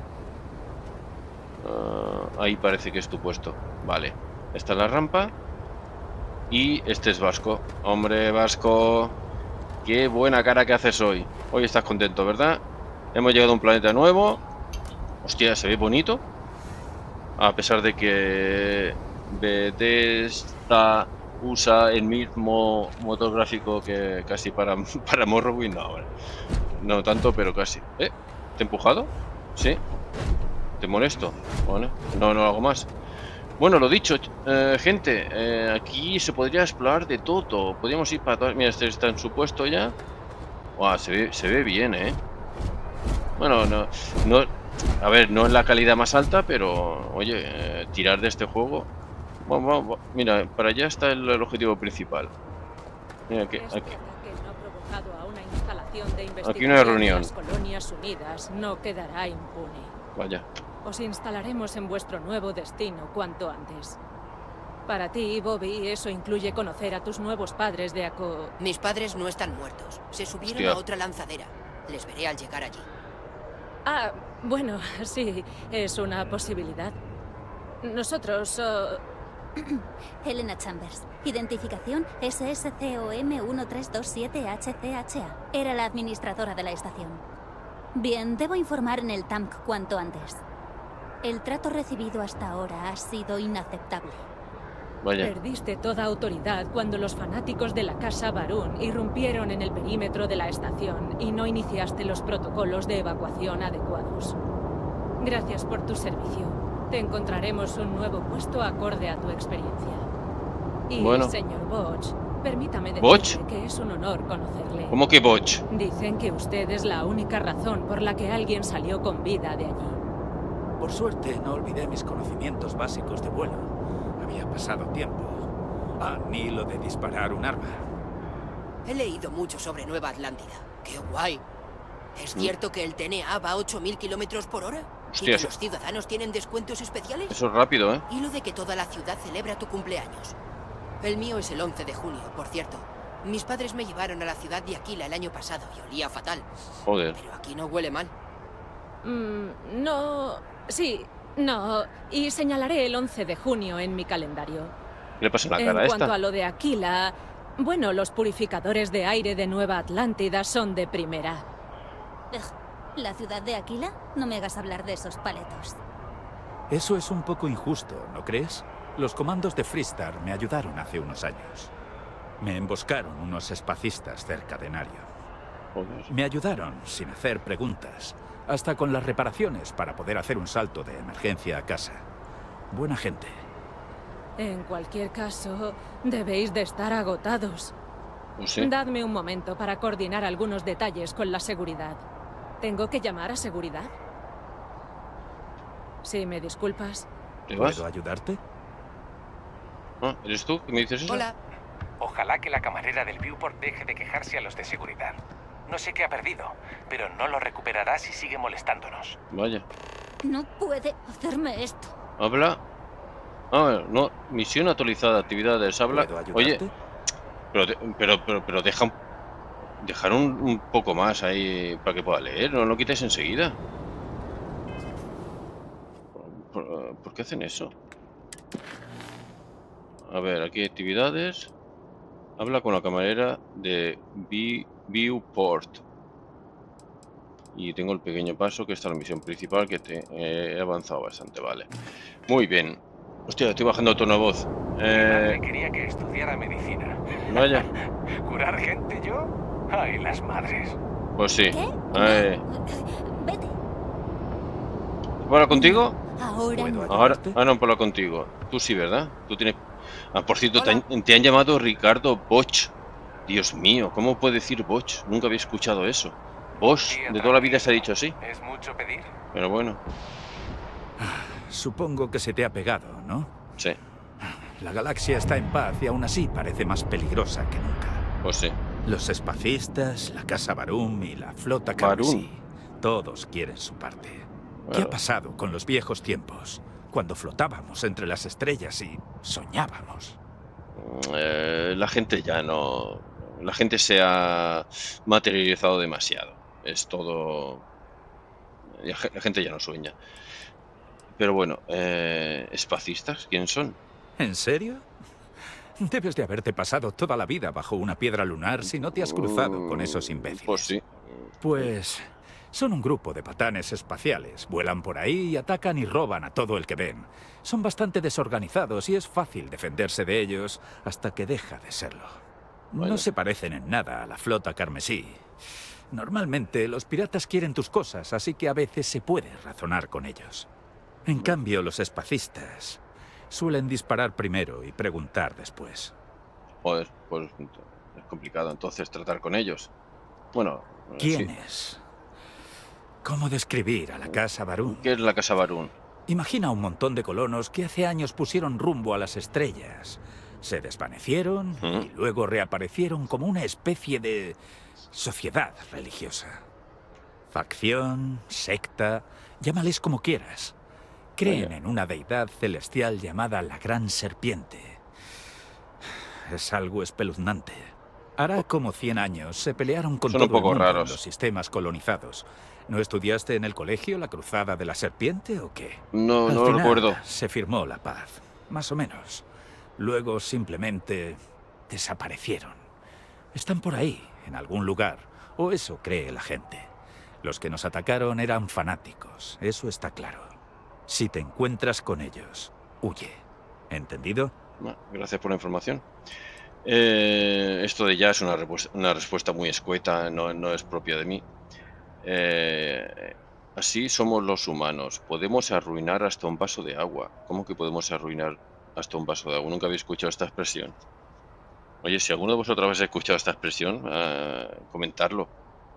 Ahí parece que es tu puesto. Vale. Esta es la rampa. Y este es Vasco. Hombre, Vasco. Qué buena cara que haces hoy. Hoy estás contento, ¿verdad? Hemos llegado a un planeta nuevo. Hostia, se ve bonito. A pesar de que Bethesda usa el mismo motor gráfico que casi para Morrowind. No, vale. No tanto, pero casi. ¿Te he empujado? Sí. ¿Te molesto? Bueno, no hago más. Bueno, lo dicho, gente, aquí se podría explorar de todo. Podríamos ir para todas... Mira, este está en su puesto ya. Wow, se ve bien, Bueno, a ver, no es la calidad más alta, pero oye, tirar de este juego. Bueno, mira, para allá está el objetivo principal. Mira, aquí una reunión. Las Colonias Unidas no quedará impune. Vaya. Os instalaremos en vuestro nuevo destino cuanto antes. Para ti, Bobby, eso incluye conocer a tus nuevos padres de Aco... Mis padres no están muertos. Se subieron Hostia. a otra lanzadera. Les veré al llegar allí. Ah, bueno, sí, es una posibilidad. Nosotros... Helena Chambers. Identificación SSCOM1327HCHA. Era la administradora de la estación. Bien, debo informar en el TAMC cuanto antes. El trato recibido hasta ahora ha sido inaceptable. Vaya. Perdiste toda autoridad cuando los fanáticos de la Casa Barún irrumpieron en el perímetro de la estación y no iniciaste los protocolos de evacuación adecuados. Gracias por tu servicio. Te encontraremos un nuevo puesto acorde a tu experiencia. Y, bueno. señor Botch, permítame ¿Botch? decirle que es un honor conocerle. ¿Cómo que Botch? Dicen que usted es la única razón por la que alguien salió con vida de allí. Por suerte, no olvidé mis conocimientos básicos de vuelo. Había pasado tiempo. Ni lo de disparar un arma. He leído mucho sobre Nueva Atlántida. ¡Qué guay! ¿Es cierto que el TNA va a 8000 kilómetros por hora? ¿Y Hostia, que los ciudadanos tienen descuentos especiales? eso es rápido, ¿eh? Y lo de que toda la ciudad celebra tu cumpleaños. El mío es el 11 de junio, por cierto. Mis padres me llevaron a la ciudad de Aquila el año pasado y olía fatal. Joder. Pero aquí no huele mal. No... Sí, no. Y señalaré el 11 de junio en mi calendario. ¿Qué le pasa en la cara En a cuanto esta? a lo de Aquila... Bueno, los purificadores de aire de Nueva Atlántida son de primera. Ugh, ¿la ciudad de Aquila? No me hagas hablar de esos paletos. Eso es un poco injusto, ¿no crees? Los comandos de Freestar me ayudaron hace unos años. Me emboscaron unos espacistas cerca de Nario. Joder. Me ayudaron sin hacer preguntas, hasta con las reparaciones para poder hacer un salto de emergencia a casa. Buena gente. En cualquier caso, debéis de estar agotados. Pues sí. Dadme un momento para coordinar algunos detalles con la seguridad. ¿Tengo que llamar a seguridad? Si me disculpas. ¿Te vas? ¿Puedo ayudarte? Ah, ¿eres tú? ¿Qué me dices eso? Hola. Ojalá que la camarera del Viewport deje de quejarse a los de seguridad. No sé qué ha perdido, pero no lo recuperará si sigue molestándonos. Vaya. No puede hacerme esto. Habla. A ver, no. Misión actualizada, actividades. Habla. ¿Puedo Oye, ayudarte? pero dejar un poco más ahí para que pueda leer. No lo quites enseguida. ¿Por qué hacen eso? A ver, aquí hay actividades. Habla con la camarera de Viewport. Y tengo el pequeño paso, que está la misión principal, que he avanzado bastante, vale. Muy bien. Hostia, estoy bajando a tono de voz. Mi madre quería que estudiara medicina. Vaya. ¿Curar gente yo? Ay, las madres. Pues sí. ¿Qué? Vete. ¿Puedo hablar contigo? Ahora ¿Puedo no. Ahora. ayudarte? Ah, no, puedo hablar contigo. Tú sí, ¿verdad? Tú tienes. Ah, por cierto, Hola. te han llamado Ricardo Bosch. Dios mío, ¿cómo puede decir Bosch? Nunca había escuchado eso. Bosch, Tía, de toda la vida se ha tranquilo. dicho así. ¿Es mucho pedir? Pero bueno, Supongo que se te ha pegado, ¿no? sí, La galaxia está en paz y aún así parece más peligrosa que nunca. pues sí. Los espacistas, la Casa Barum y la flota Barum. carmesí, todos quieren su parte. ¿Qué Claro. ha pasado con los viejos tiempos? Cuando flotábamos entre las estrellas y soñábamos. La gente ya no. La gente se ha materializado demasiado. Es todo. La gente ya no sueña. Pero bueno, ¿espacistas? ¿Quién son? ¿En serio? Debes de haberte pasado toda la vida bajo una piedra lunar si no te has cruzado con esos imbéciles. Pues sí. Pues son un grupo de patanes espaciales. Vuelan por ahí y atacan y roban a todo el que ven. Son bastante desorganizados y es fácil defenderse de ellos hasta que deja de serlo. Vaya. No se parecen en nada a la flota carmesí. Normalmente los piratas quieren tus cosas, así que a veces se puede razonar con ellos. En cambio, los espacistas suelen disparar primero y preguntar después. Joder, pues es complicado entonces tratar con ellos. Bueno, ¿Quién sí. es? ¿Cómo describir a la Casa Barum? ¿Qué es la Casa Barum? Imagina un montón de colonos que hace años pusieron rumbo a las estrellas. Se desvanecieron y luego reaparecieron como una especie de sociedad religiosa. Facción, secta, llámales como quieras. Creen Vaya. en una deidad celestial llamada la Gran Serpiente. Es algo espeluznante. Hará como 100 años se pelearon con Son todo un poco el mundo en raros. los sistemas colonizados. ¿No estudiaste en el colegio la Cruzada de la Serpiente o qué? No, Al no lo final, recuerdo. se firmó la paz, más o menos. Luego simplemente desaparecieron. Están por ahí, en algún lugar, o eso cree la gente. Los que nos atacaron eran fanáticos, eso está claro. Si te encuentras con ellos, huye. ¿Entendido? Bueno, gracias por la información. Esto de ya es una respuesta muy escueta, no es propia de mí. Así somos los humanos. Podemos arruinar hasta un vaso de agua. ¿Cómo que podemos arruinar hasta un vaso de agua? Nunca había escuchado esta expresión. Oye, si alguno de vosotros habéis escuchado esta expresión, comentarlo.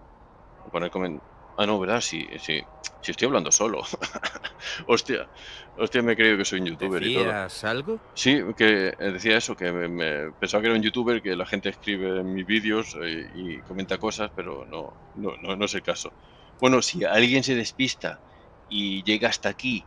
Ah, no, ¿verdad? Sí, estoy hablando solo. Hostia, me he creído que soy un youtuber y todo. ¿Decías algo? Sí, que decía eso, que me pensaba que era un youtuber, que la gente escribe en mis vídeos y comenta cosas, pero no es el caso. Bueno, si alguien se despista y llega hasta aquí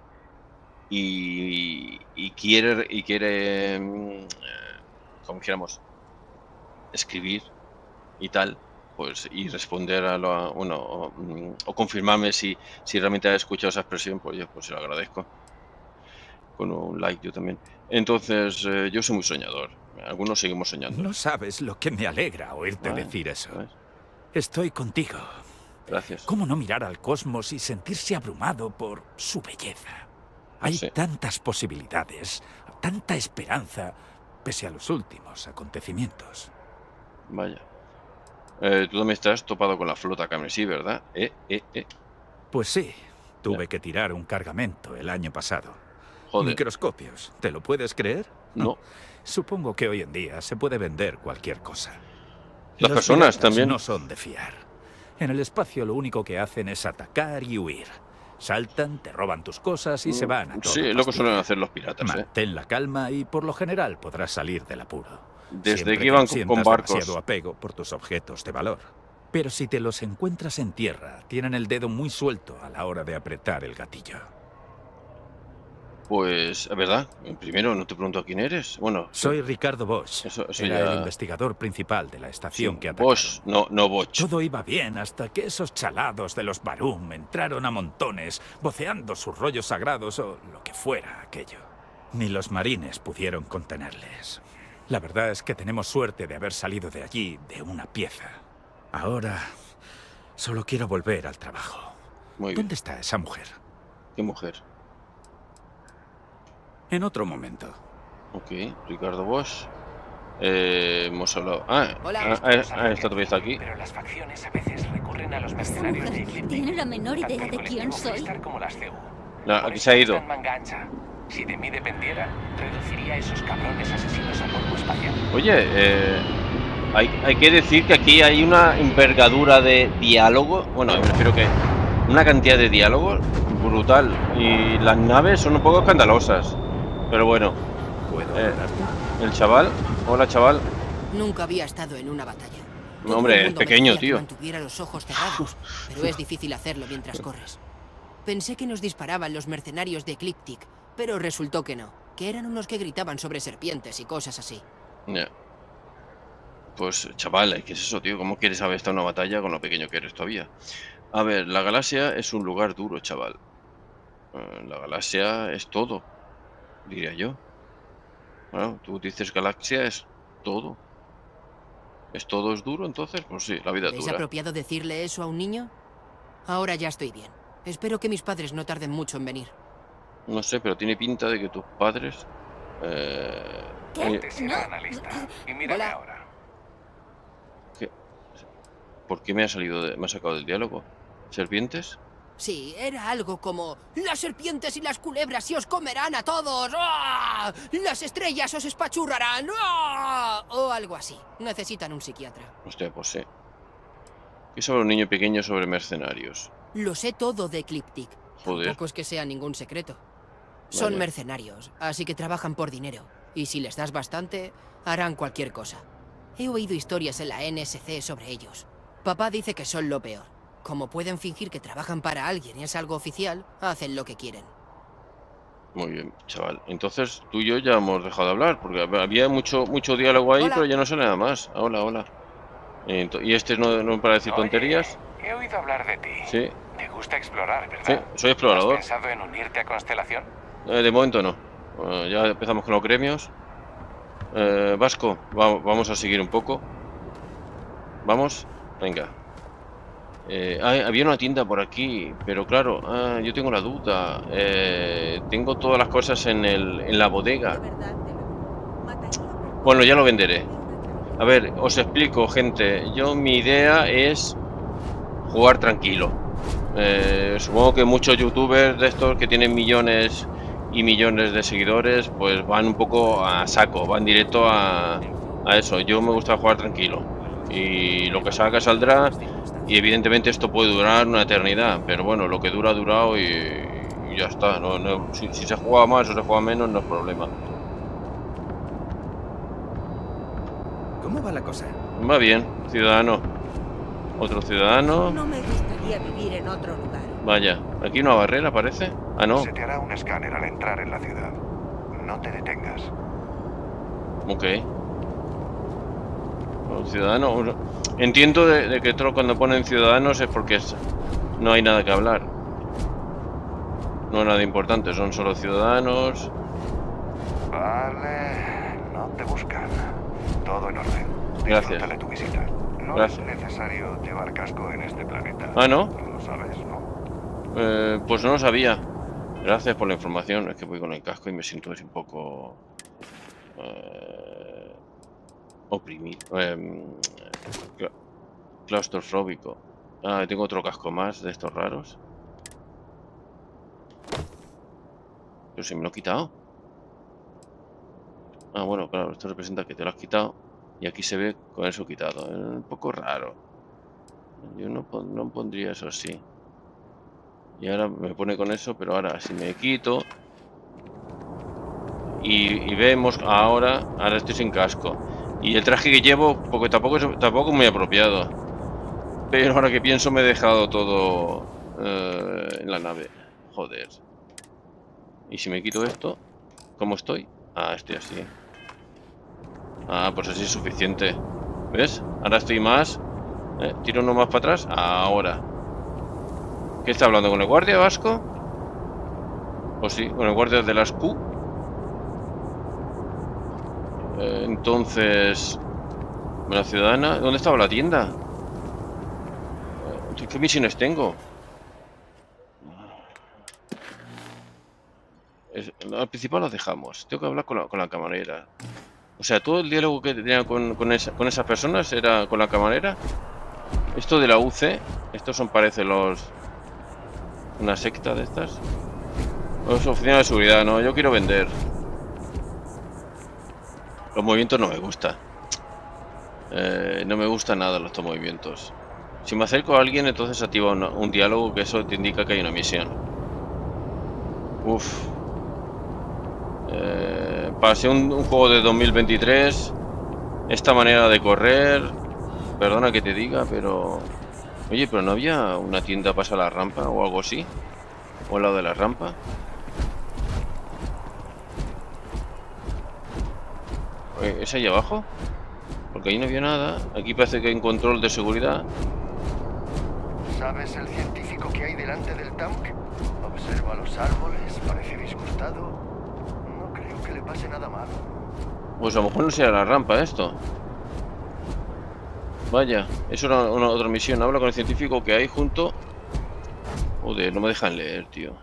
y quiere como dijéramos, escribir y tal, pues, y responder a lo, bueno, o confirmarme si realmente ha escuchado esa expresión, pues yo pues se lo agradezco. Con un like yo también. Entonces, yo soy muy soñador. Algunos seguimos soñando. No sabes lo que me alegra oírte decir eso. Estoy contigo. Gracias. ¿Cómo no mirar al cosmos y sentirse abrumado por su belleza? Hay tantas posibilidades, tanta esperanza, pese a los últimos acontecimientos. Vaya. Tú también estás topado con la flota carmesí, ¿verdad? Pues sí. Tuve que tirar un cargamento el año pasado. Joder. Microscopios. ¿Te lo puedes creer? No. Supongo que hoy en día se puede vender cualquier cosa. Las personas también no son de fiar. En el espacio lo único que hacen es atacar y huir. Saltan, te roban tus cosas y se van a todo. Sí, es lo que suelen hacer los piratas. Mantén la calma y por lo general podrás salir del apuro. Desde Siempre que iban te con barcos. demasiado apego por tus objetos de valor. Pero si te los encuentras en tierra, tienen el dedo muy suelto a la hora de apretar el gatillo. Pues, es verdad. Primero, no te pregunto quién eres. Bueno, soy Ricardo Bosch. Eso Era ya... el investigador principal de la estación que atacaron. Bosch, no Bosch. Todo iba bien hasta que esos chalados de los Barum entraron a montones, voceando sus rollos sagrados o lo que fuera aquello. Ni los marines pudieron contenerles. La verdad es que tenemos suerte de haber salido de allí de una pieza. Ahora solo quiero volver al trabajo. ¿Dónde está esa mujer? ¿Qué mujer? En otro momento. Ok, Ricardo Bosch. Hemos hablado... esta todavía está aquí. Pero las facciones a veces recurren a los mercenarios de Ecliptic. ¿Tiene la menor idea de quién soy? Como las CU. No, aquí se ha ido. Si de mí dependiera, reduciría a esos cabrones asesinos a polvo espacial. Oye, hay que decir que aquí hay una envergadura de diálogo. Bueno, me refiero que una cantidad de diálogo brutal. Y las naves son un poco escandalosas. Pero bueno. El chaval. Hola, chaval. Nunca había estado en una batalla. No, hombre, es pequeño, tío. Mantuviera los ojos cerrados, pero es difícil hacerlo mientras corres. Pensé que nos disparaban los mercenarios de Ecliptic, pero resultó que no. Que eran unos que gritaban sobre serpientes y cosas así. Pues, chaval, ¿qué es eso, tío? ¿Cómo quieres saber esta una batalla con lo pequeño que eres todavía? A ver, la galaxia es un lugar duro, chaval. La galaxia es todo, diría yo. Bueno, tú dices galaxia es todo. ¿Es todo es duro, entonces? Pues sí, la vida es dura. ¿Es apropiado decirle eso a un niño? Ahora ya estoy bien. Espero que mis padres no tarden mucho en venir. No sé, pero tiene pinta de que tus padres... Antes era analista. Y mírame ahora. ¿Por qué me ha sacado del diálogo? ¿Serpientes? Sí, era algo como... ¡Las serpientes y las culebras se os comerán a todos! ¡Ah! ¡Las estrellas os espachurrarán! ¡Ah! O algo así. Necesitan un psiquiatra. Hostia, pues sí. ¿Qué sabe un niño pequeño sobre mercenarios? Lo sé todo de Ecliptic. Joder. Tampoco es que sea ningún secreto. Son mercenarios, así que trabajan por dinero. Y si les das bastante, harán cualquier cosa. He oído historias en la NSC sobre ellos. Papá dice que son lo peor. Como pueden fingir que trabajan para alguien y es algo oficial, hacen lo que quieren. Muy bien, chaval. Entonces tú y yo ya hemos dejado de hablar, porque había mucho diálogo ahí, pero ya no sé nada más. Hola. ¿Y este no para decir tonterías? He oído hablar de ti. Sí. Te gusta explorar, ¿verdad? Sí, soy explorador. ¿Has pensado en unirte a Constelación? De momento no. Ya empezamos con los gremios. Vasco, vamos a seguir un poco. ¿Vamos? Venga. Había una tienda por aquí, pero claro, yo tengo la duda. Tengo todas las cosas en la bodega. Bueno, ya lo venderé. A ver, os explico, gente. Mi idea es jugar tranquilo. Supongo que muchos youtubers de estos que tienen millones y millones de seguidores, pues van un poco a saco, van directo a eso. Yo me gusta jugar tranquilo. Y lo que salga saldrá. Y evidentemente esto puede durar una eternidad, pero bueno, lo que dura ha durado y ya está. Si se juega más o se juega menos no es problema. ¿Cómo va la cosa? Va bien, ciudadano. Otro ciudadano. No me gustaría vivir en otro lugar. Vaya, aquí una barrera parece. Ah, no. Se te hará un escáner al entrar en la ciudad. No te detengas. Ok. Los ciudadanos. Entiendo de que todo cuando ponen ciudadanos es porque no hay nada que hablar. No es nada importante, son solo ciudadanos. Vale, no te buscan. Todo en orden. Gracias. Disfruta de tu visita. No Gracias. es necesario llevar casco en este planeta. Ah, ¿no? Lo sabes, ¿no? Pues no lo sabía. Gracias por la información. Es que voy con el casco y me siento así un poco oprimido, claustrofóbico. Ah, tengo otro casco más de estos raros. Pero si me lo he quitado. Ah, bueno, claro, esto representa que te lo has quitado. Y aquí se ve con eso quitado. Es un poco raro. Yo no pondría eso así. Y ahora me pone con eso, pero ahora si me quito y vemos ahora estoy sin casco y el traje que llevo porque tampoco es muy apropiado, pero ahora que pienso me he dejado todo en la nave. Joder. Y si me quito esto, ¿cómo estoy? Ah, estoy así. Ah, pues así es suficiente. ¿Ves? Ahora estoy más. Tiro uno más para atrás. Ahora. ¿Qué está hablando? ¿Con el guardia vasco? ¿O sí? ¿Con el guardia de las Q? Entonces... ¿La ciudadana? ¿Dónde estaba la tienda? ¿Qué misiones tengo? Al principal lo dejamos. Tengo que hablar con la camarera. O sea, todo el diálogo que tenía con esas personas era con la camarera. Esto de la UC, estos son, parece una secta de estas. Es oficina de seguridad, no, yo quiero vender. Los movimientos no me gustan. No me gusta nada los movimientos. Si me acerco a alguien, entonces activa un diálogo que eso te indica que hay una misión. Uff. Para ser un juego de 2023, esta manera de correr, perdona que te diga, pero... Oye, pero ¿no había una tienda para la rampa o algo así? ¿O al lado de la rampa? ¿Es ahí abajo? Porque ahí no había nada. Aquí parece que hay un control de seguridad. ¿Sabes el científico que hay delante del tank? Observa los árboles, parece disgustado. No creo que le pase nada malo. Pues a lo mejor no sea la rampa esto. Vaya, es otra misión. Habla con el científico que hay junto... Joder, no me dejan leer, tío.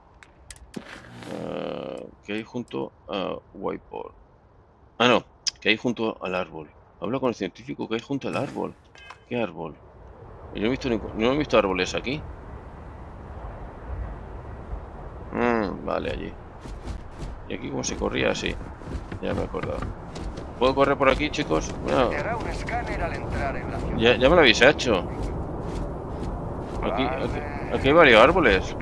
Que hay junto a Whiteboard. Ah, no, que hay junto al árbol. Habla con el científico que hay junto al árbol. ¿Qué árbol? Yo no he visto árboles aquí. Vale, allí. ¿Y aquí cómo se corría? Sí, ya me he acordado. ¿Puedo correr por aquí, chicos? Bueno, ya me lo habéis hecho. Aquí hay varios árboles.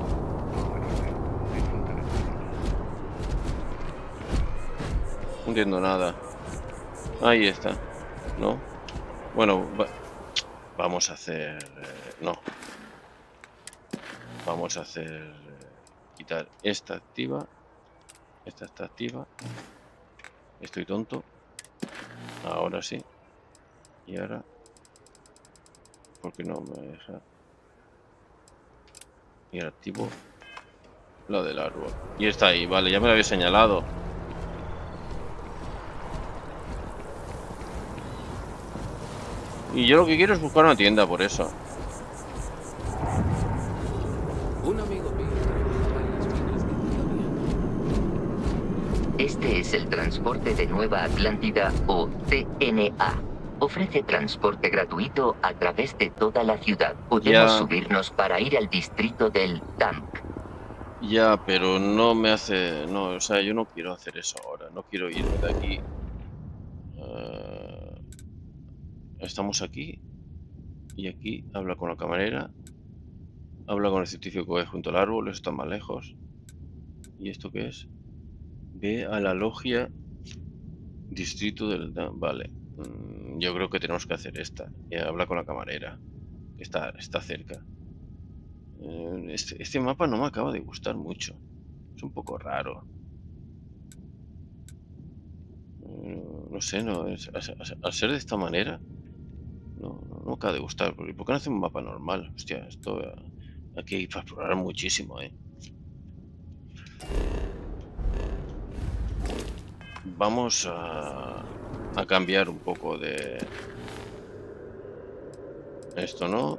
No entiendo nada. Ahí está. ¿No? Bueno, vamos a hacer... no. Vamos a hacer... quitar esta activa. Esta está activa. Estoy tonto. Ahora sí. Y ahora... ¿por qué no me deja? Y ahora activo lo del árbol. Y está ahí, vale, ya me lo había señalado. Y yo lo que quiero es buscar una tienda, por eso. Un amigo mío. Este es el transporte de Nueva Atlántida o TNA. Ofrece transporte gratuito a través de toda la ciudad. Podemos subirnos para ir al distrito del Tank. Ya, pero no me hace... no, o sea, yo no quiero hacer eso ahora. No quiero irme de aquí. Estamos aquí. Y aquí habla con la camarera. Habla con el científico que es junto al árbol. Eso está más lejos. ¿Y esto qué es? Ve a la logia distrito del... vale. Yo creo que tenemos que hacer esta. Y habla con la camarera. Que está cerca. Este mapa no me acaba de gustar mucho. Es un poco raro. No sé, no, al ser de esta manera, no acaba de gustar. ¿Por qué no hace un mapa normal? Hostia, esto aquí hay para explorar muchísimo, Vamos a cambiar un poco de esto, ¿no?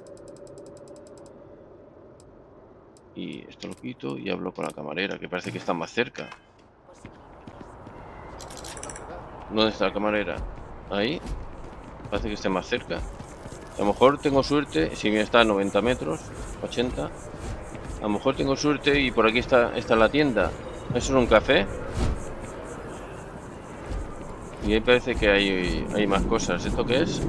Y esto lo quito y hablo con la camarera, que parece que está más cerca. ¿Dónde está la camarera? Ahí. Parece que esté más cerca. A lo mejor tengo suerte, si bien está a 90 metros, 80. A lo mejor tengo suerte y por aquí está la tienda. ¿Eso es un café? Y ahí parece que hay más cosas. ¿Esto qué es?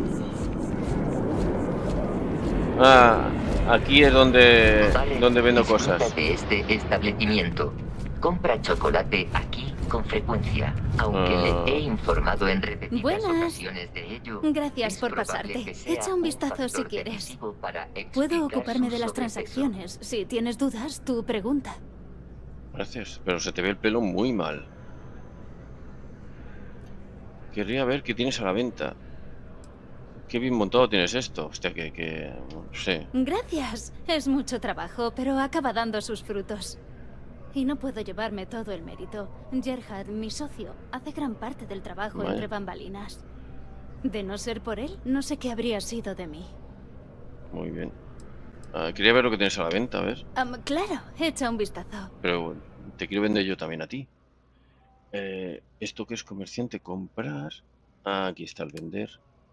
Ah, aquí es donde vendo cosas. De este establecimiento. Compra chocolate aquí con frecuencia, aunque le he informado en repetidas ocasiones de ello. Gracias por pasarte. Echa un vistazo si quieres. Puedo ocuparme de las transacciones. Si tienes dudas, tú pregunta. Gracias, pero se te ve el pelo muy mal. Querría ver qué tienes a la venta. Qué bien montado tienes esto. Hostia, que no sé. Gracias. Es mucho trabajo, pero acaba dando sus frutos. Y no puedo llevarme todo el mérito. Gerhard, mi socio, hace gran parte del trabajo entre bambalinas. De no ser por él, no sé qué habría sido de mí. Muy bien. Quería ver lo que tienes a la venta, a ver. Claro, echa un vistazo. Pero te quiero vender yo también a ti. Esto que es comerciante, comprar. Aquí está el vender.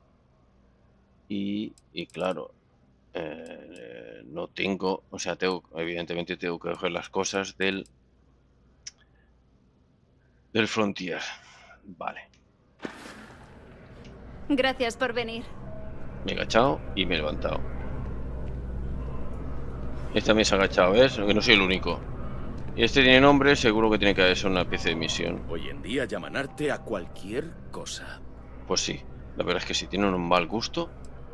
Y claro, no tengo, o sea, evidentemente tengo que coger las cosas del Frontier. Vale. Gracias por venir. Me he agachado y me he levantado. Este también se ha agachado, ¿ves? Que no soy el único. Y este tiene nombre, seguro que tiene que ser una pieza de misión. Hoy en día llaman arte a cualquier cosa. Pues sí, la verdad es que si tienen un mal gusto.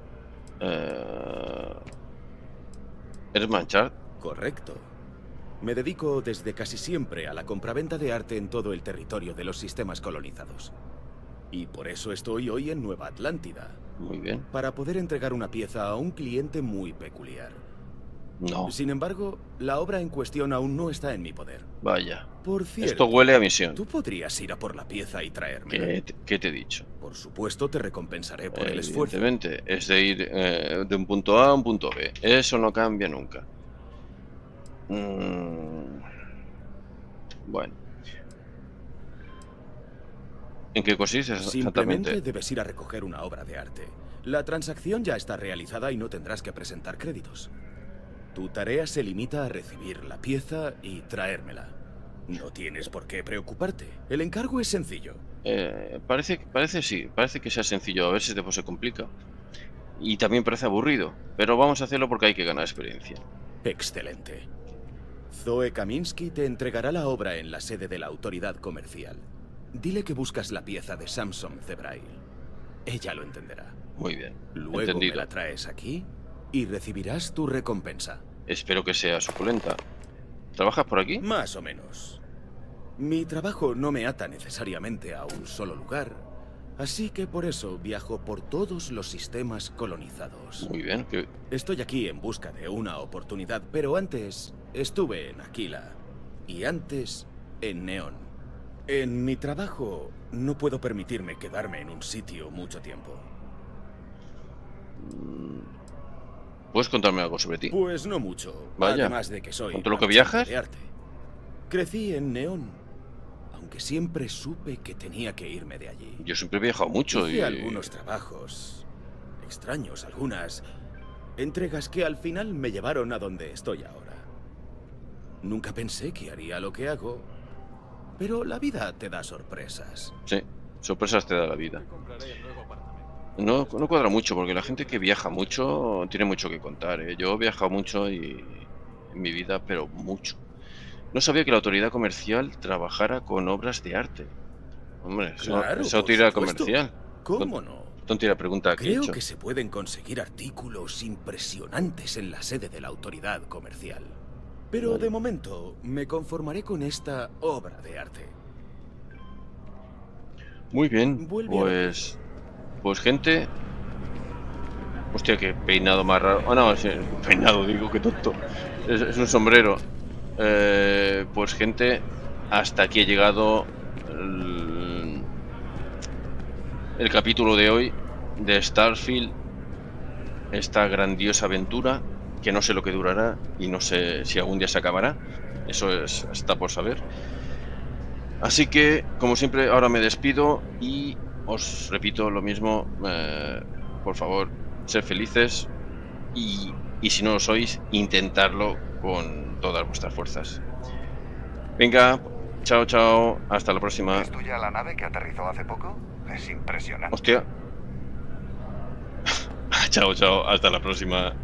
¿Eres Manchard? Correcto. Me dedico desde casi siempre a la compraventa de arte en todo el territorio de los sistemas colonizados. Y por eso estoy hoy en Nueva Atlántida. Muy bien. Para poder entregar una pieza a un cliente muy peculiar. No. Sin embargo, la obra en cuestión aún no está en mi poder. Vaya. Por cierto, esto huele a misión. Tú podrías ir a por la pieza y traérmela. ¿Qué te he dicho? Por supuesto, te recompensaré por el esfuerzo. Evidentemente, es de ir de un punto A a un punto B. Eso no cambia nunca. Bueno. ¿En qué consiste exactamente? Simplemente debes ir a recoger una obra de arte. La transacción ya está realizada y no tendrás que presentar créditos. Tu tarea se limita a recibir la pieza y traérmela. No tienes por qué preocuparte. El encargo es sencillo. Parece que sea sencillo. A ver si después se complica. Y también parece aburrido. Pero vamos a hacerlo porque hay que ganar experiencia. Excelente. Zoe Kaminsky te entregará la obra en la sede de la autoridad comercial. Dile que buscas la pieza de Samson Zebrail. Ella lo entenderá. Muy bien. Luego me la traes aquí y recibirás tu recompensa. Espero que sea suculenta. ¿Trabajas por aquí? Más o menos. Mi trabajo no me ata necesariamente a un solo lugar, así que por eso viajo por todos los sistemas colonizados. Muy bien. Estoy aquí en busca de una oportunidad, pero antes estuve en Aquila y antes en Neón. En mi trabajo no puedo permitirme quedarme en un sitio mucho tiempo. ¿Puedes contarme algo sobre ti? Pues no mucho. Vaya. Además de que soy... ¿Con todo lo que viajas? De arte. Crecí en Neón, aunque siempre supe que tenía que irme de allí. Yo siempre he viajado mucho. Hice algunos trabajos extraños, algunas entregas que al final me llevaron a donde estoy ahora. Nunca pensé que haría lo que hago, pero la vida te da sorpresas. Sí, sorpresas te da la vida. No cuadra mucho, porque la gente que viaja mucho tiene mucho que contar, ¿eh? Yo he viajado mucho en mi vida, pero mucho. No sabía que la autoridad comercial trabajara con obras de arte. Hombre, claro, esa autoridad comercial. ¿Cómo no? tontería pregunta que he Creo hecho. que se pueden conseguir artículos impresionantes en la sede de la autoridad comercial. Pero de momento me conformaré con esta obra de arte. Muy bien, Vuelve a pues gente... Hostia, qué peinado más raro. Ah, no, sí, peinado, digo, qué tonto. Es un sombrero. Pues gente, hasta aquí ha llegado el capítulo de hoy de Starfield. Esta grandiosa aventura, que no sé lo que durará y no sé si algún día se acabará. Eso está por saber. Así que, como siempre, ahora me despido y os repito lo mismo. Por favor, sed felices y si no lo sois, intentadlo con todas vuestras fuerzas. Venga, chao, chao, hasta la próxima. ¿Es tuya la nave que aterrizó hace poco? Es impresionante. Hostia. Chao, chao, hasta la próxima.